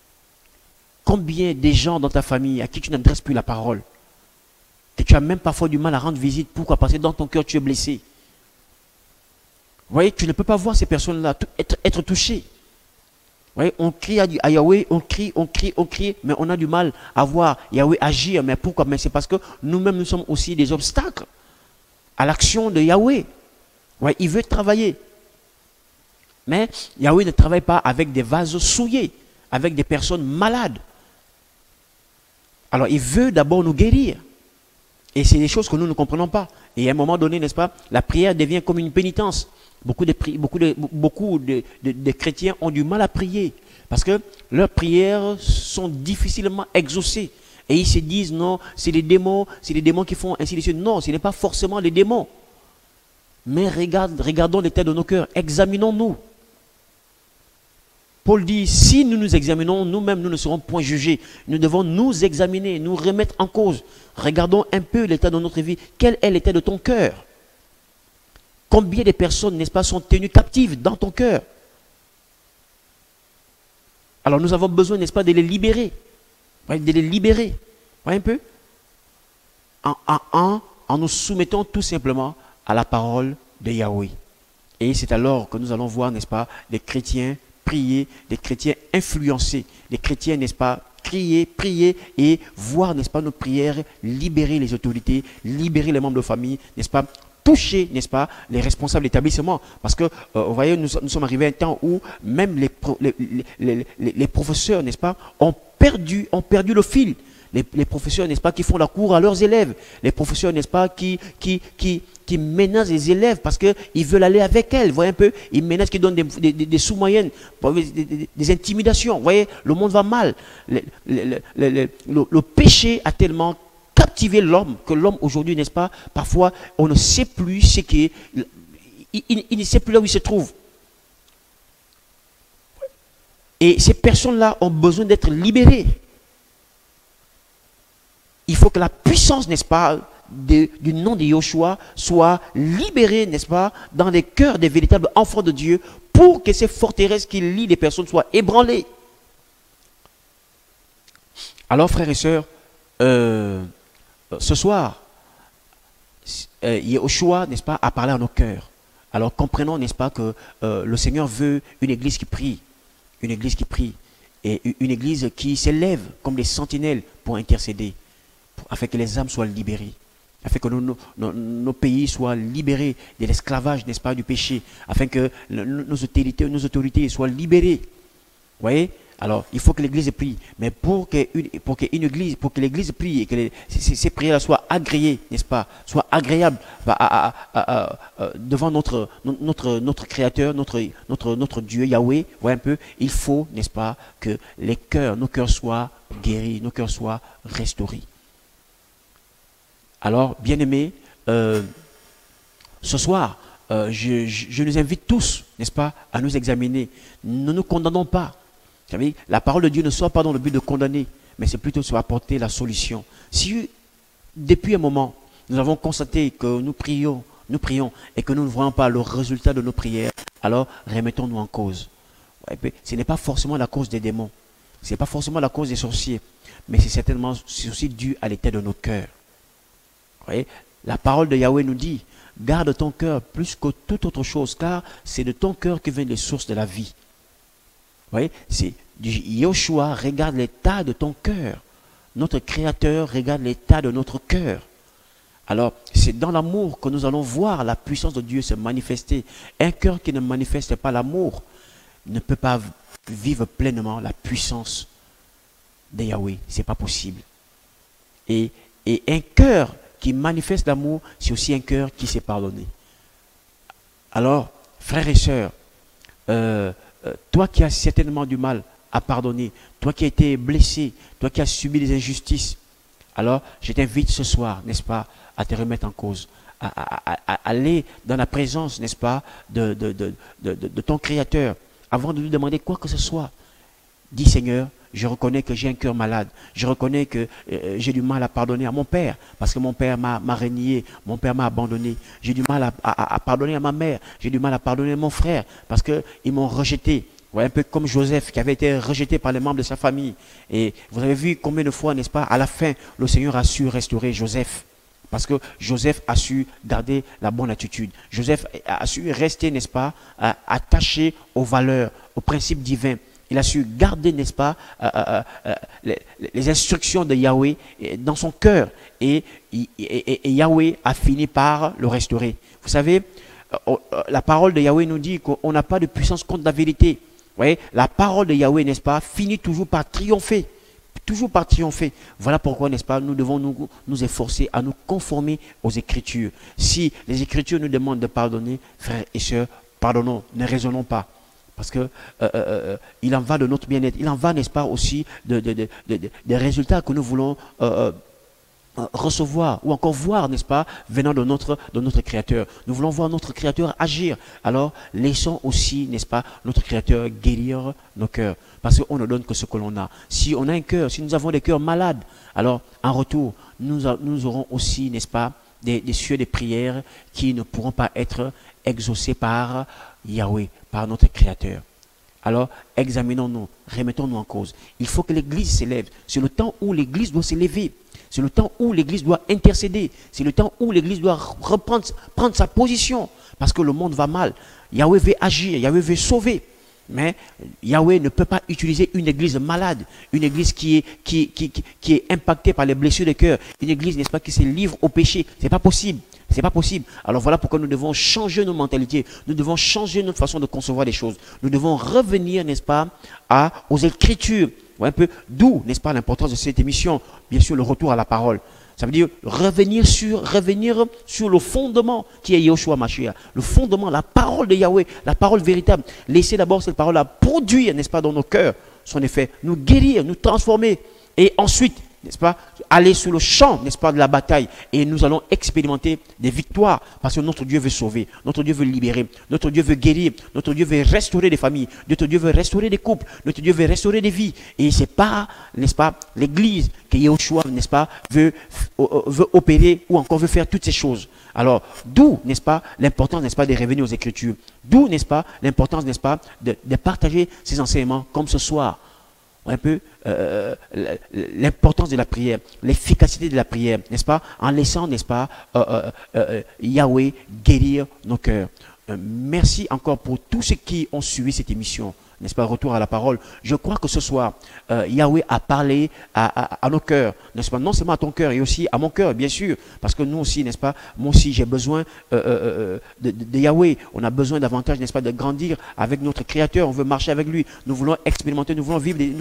Combien de gens dans ta famille à qui tu n'adresses plus la parole? Que tu as même parfois du mal à rendre visite. Pourquoi? Parce que dans ton cœur, tu es blessé. Vous voyez, tu ne peux pas voir ces personnes-là être touchées. Vous voyez, on crie à Yahweh, on crie, mais on a du mal à voir Yahweh agir. Mais pourquoi? Mais c'est parce que nous-mêmes, nous sommes aussi des obstacles à l'action de Yahweh. Ouais, il veut travailler. Mais Yahweh ne travaille pas avec des vases souillés, avec des personnes malades. Alors, il veut d'abord nous guérir. Et c'est des choses que nous ne comprenons pas. Et à un moment donné, n'est-ce pas, la prière devient comme une pénitence. Beaucoup de chrétiens ont du mal à prier parce que leurs prières sont difficilement exaucées. Et ils se disent, non, c'est les démons qui font ainsi de suite. Non, ce n'est pas forcément les démons. Mais regardons l'état de nos cœurs, examinons-nous. Paul dit, si nous nous examinons, nous-mêmes, nous ne serons point jugés. Nous devons nous examiner, nous remettre en cause. Regardons un peu l'état de notre vie. Quel est l'état de ton cœur? Combien de personnes, n'est-ce pas, sont tenues captives dans ton cœur? Alors nous avons besoin, n'est-ce pas, de les libérer. De les libérer. Voyez un peu? En nous soumettant tout simplement à la parole de Yahweh. Et c'est alors que nous allons voir, n'est-ce pas, des chrétiens prier, des chrétiens influencer, des chrétiens, n'est-ce pas, crier, prier et voir, n'est-ce pas, nos prières, libérer les autorités, libérer les membres de famille, n'est-ce pas, toucher, n'est-ce pas, les responsables d'établissement. Parce que, vous voyez, nous sommes arrivés à un temps où même les professeurs, n'est-ce pas, ont perdu le fil. Les professeurs, n'est-ce pas, qui font la cour à leurs élèves. Les professeurs, n'est-ce pas, qui menacent les élèves parce qu'ils veulent aller avec elles. Vous voyez un peu, ils menacent, qui donnent des sous-moyennes, des intimidations. Vous voyez, le monde va mal. Le péché a tellement captivé l'homme que l'homme aujourd'hui, n'est-ce pas, parfois, on ne sait plus ce qui est. Il ne sait plus là où il se trouve. Et ces personnes-là ont besoin d'être libérées. Il faut que la puissance, n'est-ce pas, du nom de Yehoshua soit libérée, n'est-ce pas, dans les cœurs des véritables enfants de Dieu pour que ces forteresses qui lient les personnes soient ébranlées. Alors, frères et sœurs, ce soir, Yehoshua, n'est-ce pas, a parlé à nos cœurs. Alors, comprenons, n'est-ce pas, que le Seigneur veut une église qui prie, une église qui prie, et une église qui s'élève comme des sentinelles pour intercéder, afin que les âmes soient libérées, afin que nos pays soient libérés de l'esclavage, n'est-ce pas, du péché, afin que nos autorités soient libérées. Vous voyez? Alors, il faut que l'Église prie. Mais pour que l'Église prie et que ces prières soient agréées, n'est-ce pas, soient agréables devant notre Créateur, notre Dieu, Yahweh, voyez un peu, il faut, n'est-ce pas, que nos cœurs soient guéris, nos cœurs soient restaurés. Alors, bien-aimés, ce soir, je nous invite tous, n'est-ce pas, à nous examiner. Ne nous condamnons pas. Vous savez, la parole de Dieu ne sort pas dans le but de condamner, mais c'est plutôt sur apporter la solution. Si depuis un moment, nous avons constaté que nous prions et que nous ne voyons pas le résultat de nos prières, alors remettons-nous en cause. Ouais, ce n'est pas forcément la cause des démons, ce n'est pas forcément la cause des sorciers, mais c'est aussi dû à l'état de nos cœurs. Vous voyez, la parole de Yahweh nous dit, garde ton cœur plus que toute autre chose, car c'est de ton cœur que viennent les sources de la vie. Vous voyez, c'est Yoshua regarde l'état de ton cœur. Notre Créateur regarde l'état de notre cœur. Alors, c'est dans l'amour que nous allons voir la puissance de Dieu se manifester. Un cœur qui ne manifeste pas l'amour ne peut pas vivre pleinement la puissance de Yahweh. Ce n'est pas possible. Et un cœur qui manifeste l'amour, c'est aussi un cœur qui s'est pardonné. Alors, frères et sœurs, toi qui as certainement du mal à pardonner, toi qui as été blessé, toi qui as subi des injustices, alors je t'invite ce soir, n'est-ce pas, à te remettre en cause, à aller dans la présence, n'est-ce pas, de ton Créateur, avant de lui demander quoi que ce soit. Dis Seigneur, je reconnais que j'ai un cœur malade, je reconnais que j'ai du mal à pardonner à mon père, parce que mon père m'a renié, mon père m'a abandonné, j'ai du mal à pardonner à ma mère, j'ai du mal à pardonner à mon frère, parce qu'ils m'ont rejeté. Ouais, un peu comme Joseph qui avait été rejeté par les membres de sa famille. Et vous avez vu combien de fois, n'est-ce pas, à la fin, le Seigneur a su restaurer Joseph. Parce que Joseph a su garder la bonne attitude. Joseph a su rester, n'est-ce pas, attaché aux valeurs, aux principes divins. Il a su garder, n'est-ce pas, les instructions de Yahweh dans son cœur. Et Yahweh a fini par le restaurer. Vous savez, la parole de Yahweh nous dit qu'on n'a pas de puissance contre la vérité. Vous voyez, la parole de Yahweh, n'est-ce pas, finit toujours par triompher. Toujours par triompher. Voilà pourquoi, n'est-ce pas, nous devons nous efforcer à nous conformer aux Écritures. Si les Écritures nous demandent de pardonner, frères et sœurs, pardonnons, ne raisonnons pas. Parce que il en va de notre bien-être. Il en va, n'est-ce pas, aussi des résultats que nous voulons recevoir ou encore voir, n'est-ce pas, venant de notre Créateur. Nous voulons voir notre Créateur agir. Alors, laissons aussi, n'est-ce pas, notre Créateur guérir nos cœurs. Parce qu'on ne donne que ce que l'on a. Si on a un cœur, si nous avons des cœurs malades, alors, en retour, nous aurons aussi, n'est-ce pas, des cieux, des prières qui ne pourront pas être exaucées par Yahweh, par notre Créateur. Alors, examinons-nous, remettons-nous en cause. Il faut que l'Église s'élève. C'est le temps où l'Église doit s'élever. C'est le temps où l'Église doit intercéder. C'est le temps où l'Église doit prendre sa position. Parce que le monde va mal. Yahweh veut agir, Yahweh veut sauver. Mais Yahweh ne peut pas utiliser une église malade, une église qui est impactée par les blessures de cœur, une église, n'est-ce pas, qui se livre au péché. Ce n'est pas possible. C'est pas possible. Alors voilà pourquoi nous devons changer nos mentalités. Nous devons changer notre façon de concevoir les choses. Nous devons revenir, n'est-ce pas, aux Écritures. Un peu d'où, n'est-ce pas, l'importance de cette émission. Bien sûr, le retour à la parole. Ça veut dire revenir sur le fondement qui est Yoshua Mashiach. Le fondement, la parole de Yahweh, la parole véritable. Laissez d'abord cette parole-là produire, n'est-ce pas, dans nos cœurs son effet. Nous guérir, nous transformer. Et ensuite, n'est-ce pas, aller sur le champ, n'est-ce pas, de la bataille. Et nous allons expérimenter des victoires. Parce que notre Dieu veut sauver, notre Dieu veut libérer, notre Dieu veut guérir, notre Dieu veut restaurer des familles, notre Dieu veut restaurer des couples, notre Dieu veut restaurer des vies. Et ce n'est pas, n'est-ce pas, l'Église que Yahushua, n'est-ce pas, veut opérer ou encore veut faire toutes ces choses. Alors, d'où, n'est-ce pas, l'importance, n'est-ce pas, de revenir aux Écritures. D'où, n'est-ce pas, l'importance, n'est-ce pas, de partager ces enseignements comme ce soir. Un peu l'importance de la prière, l'efficacité de la prière, n'est-ce pas, en laissant, n'est-ce pas, Yahweh guérir nos cœurs. Merci encore pour tous ceux qui ont suivi cette émission, n'est-ce pas, retour à la parole. Je crois que ce soir, Yahweh a parlé à nos cœurs, n'est-ce pas, non seulement à ton cœur et aussi à mon cœur, bien sûr, parce que nous aussi, n'est-ce pas, moi aussi j'ai besoin de Yahweh. On a besoin davantage, n'est-ce pas, de grandir avec notre Créateur. On veut marcher avec lui. Nous voulons expérimenter, nous voulons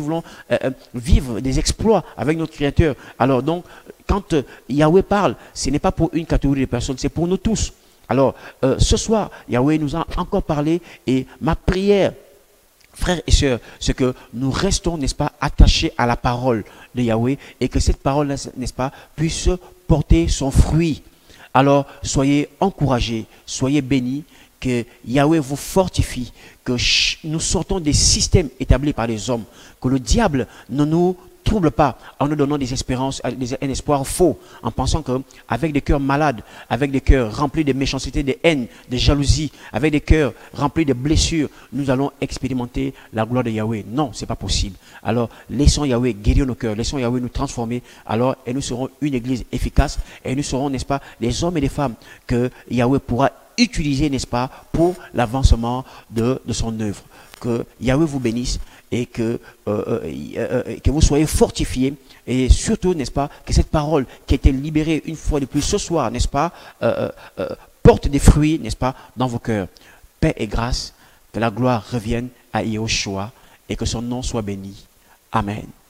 vivre des exploits avec notre Créateur. Alors donc, quand Yahweh parle, ce n'est pas pour une catégorie de personnes, c'est pour nous tous. Alors, ce soir, Yahweh nous a encore parlé et ma prière, frères et sœurs, c'est que nous restons, n'est-ce pas, attachés à la parole de Yahweh et que cette parole, n'est-ce pas, puisse porter son fruit. Alors, soyez encouragés, soyez bénis que Yahweh vous fortifie, que nous sortons des systèmes établis par les hommes, que le diable ne nous trouble pas en nous donnant des espérances, un espoir faux, en pensant qu'avec des cœurs malades, avec des cœurs remplis de méchanceté, de haine, de jalousie, avec des cœurs remplis de blessures, nous allons expérimenter la gloire de Yahweh. Non, ce n'est pas possible. Alors, laissons Yahweh guérir nos cœurs, laissons Yahweh nous transformer, alors, et nous serons une église efficace, et nous serons, n'est-ce pas, les hommes et les femmes que Yahweh pourra utiliser, n'est-ce pas, pour l'avancement de son œuvre. Que Yahweh vous bénisse et que vous soyez fortifiés et surtout, n'est-ce pas, que cette parole qui a été libérée une fois de plus ce soir, n'est-ce pas, porte des fruits, n'est-ce pas, dans vos cœurs. Paix et grâce, que la gloire revienne à Yahushua et que son nom soit béni. Amen.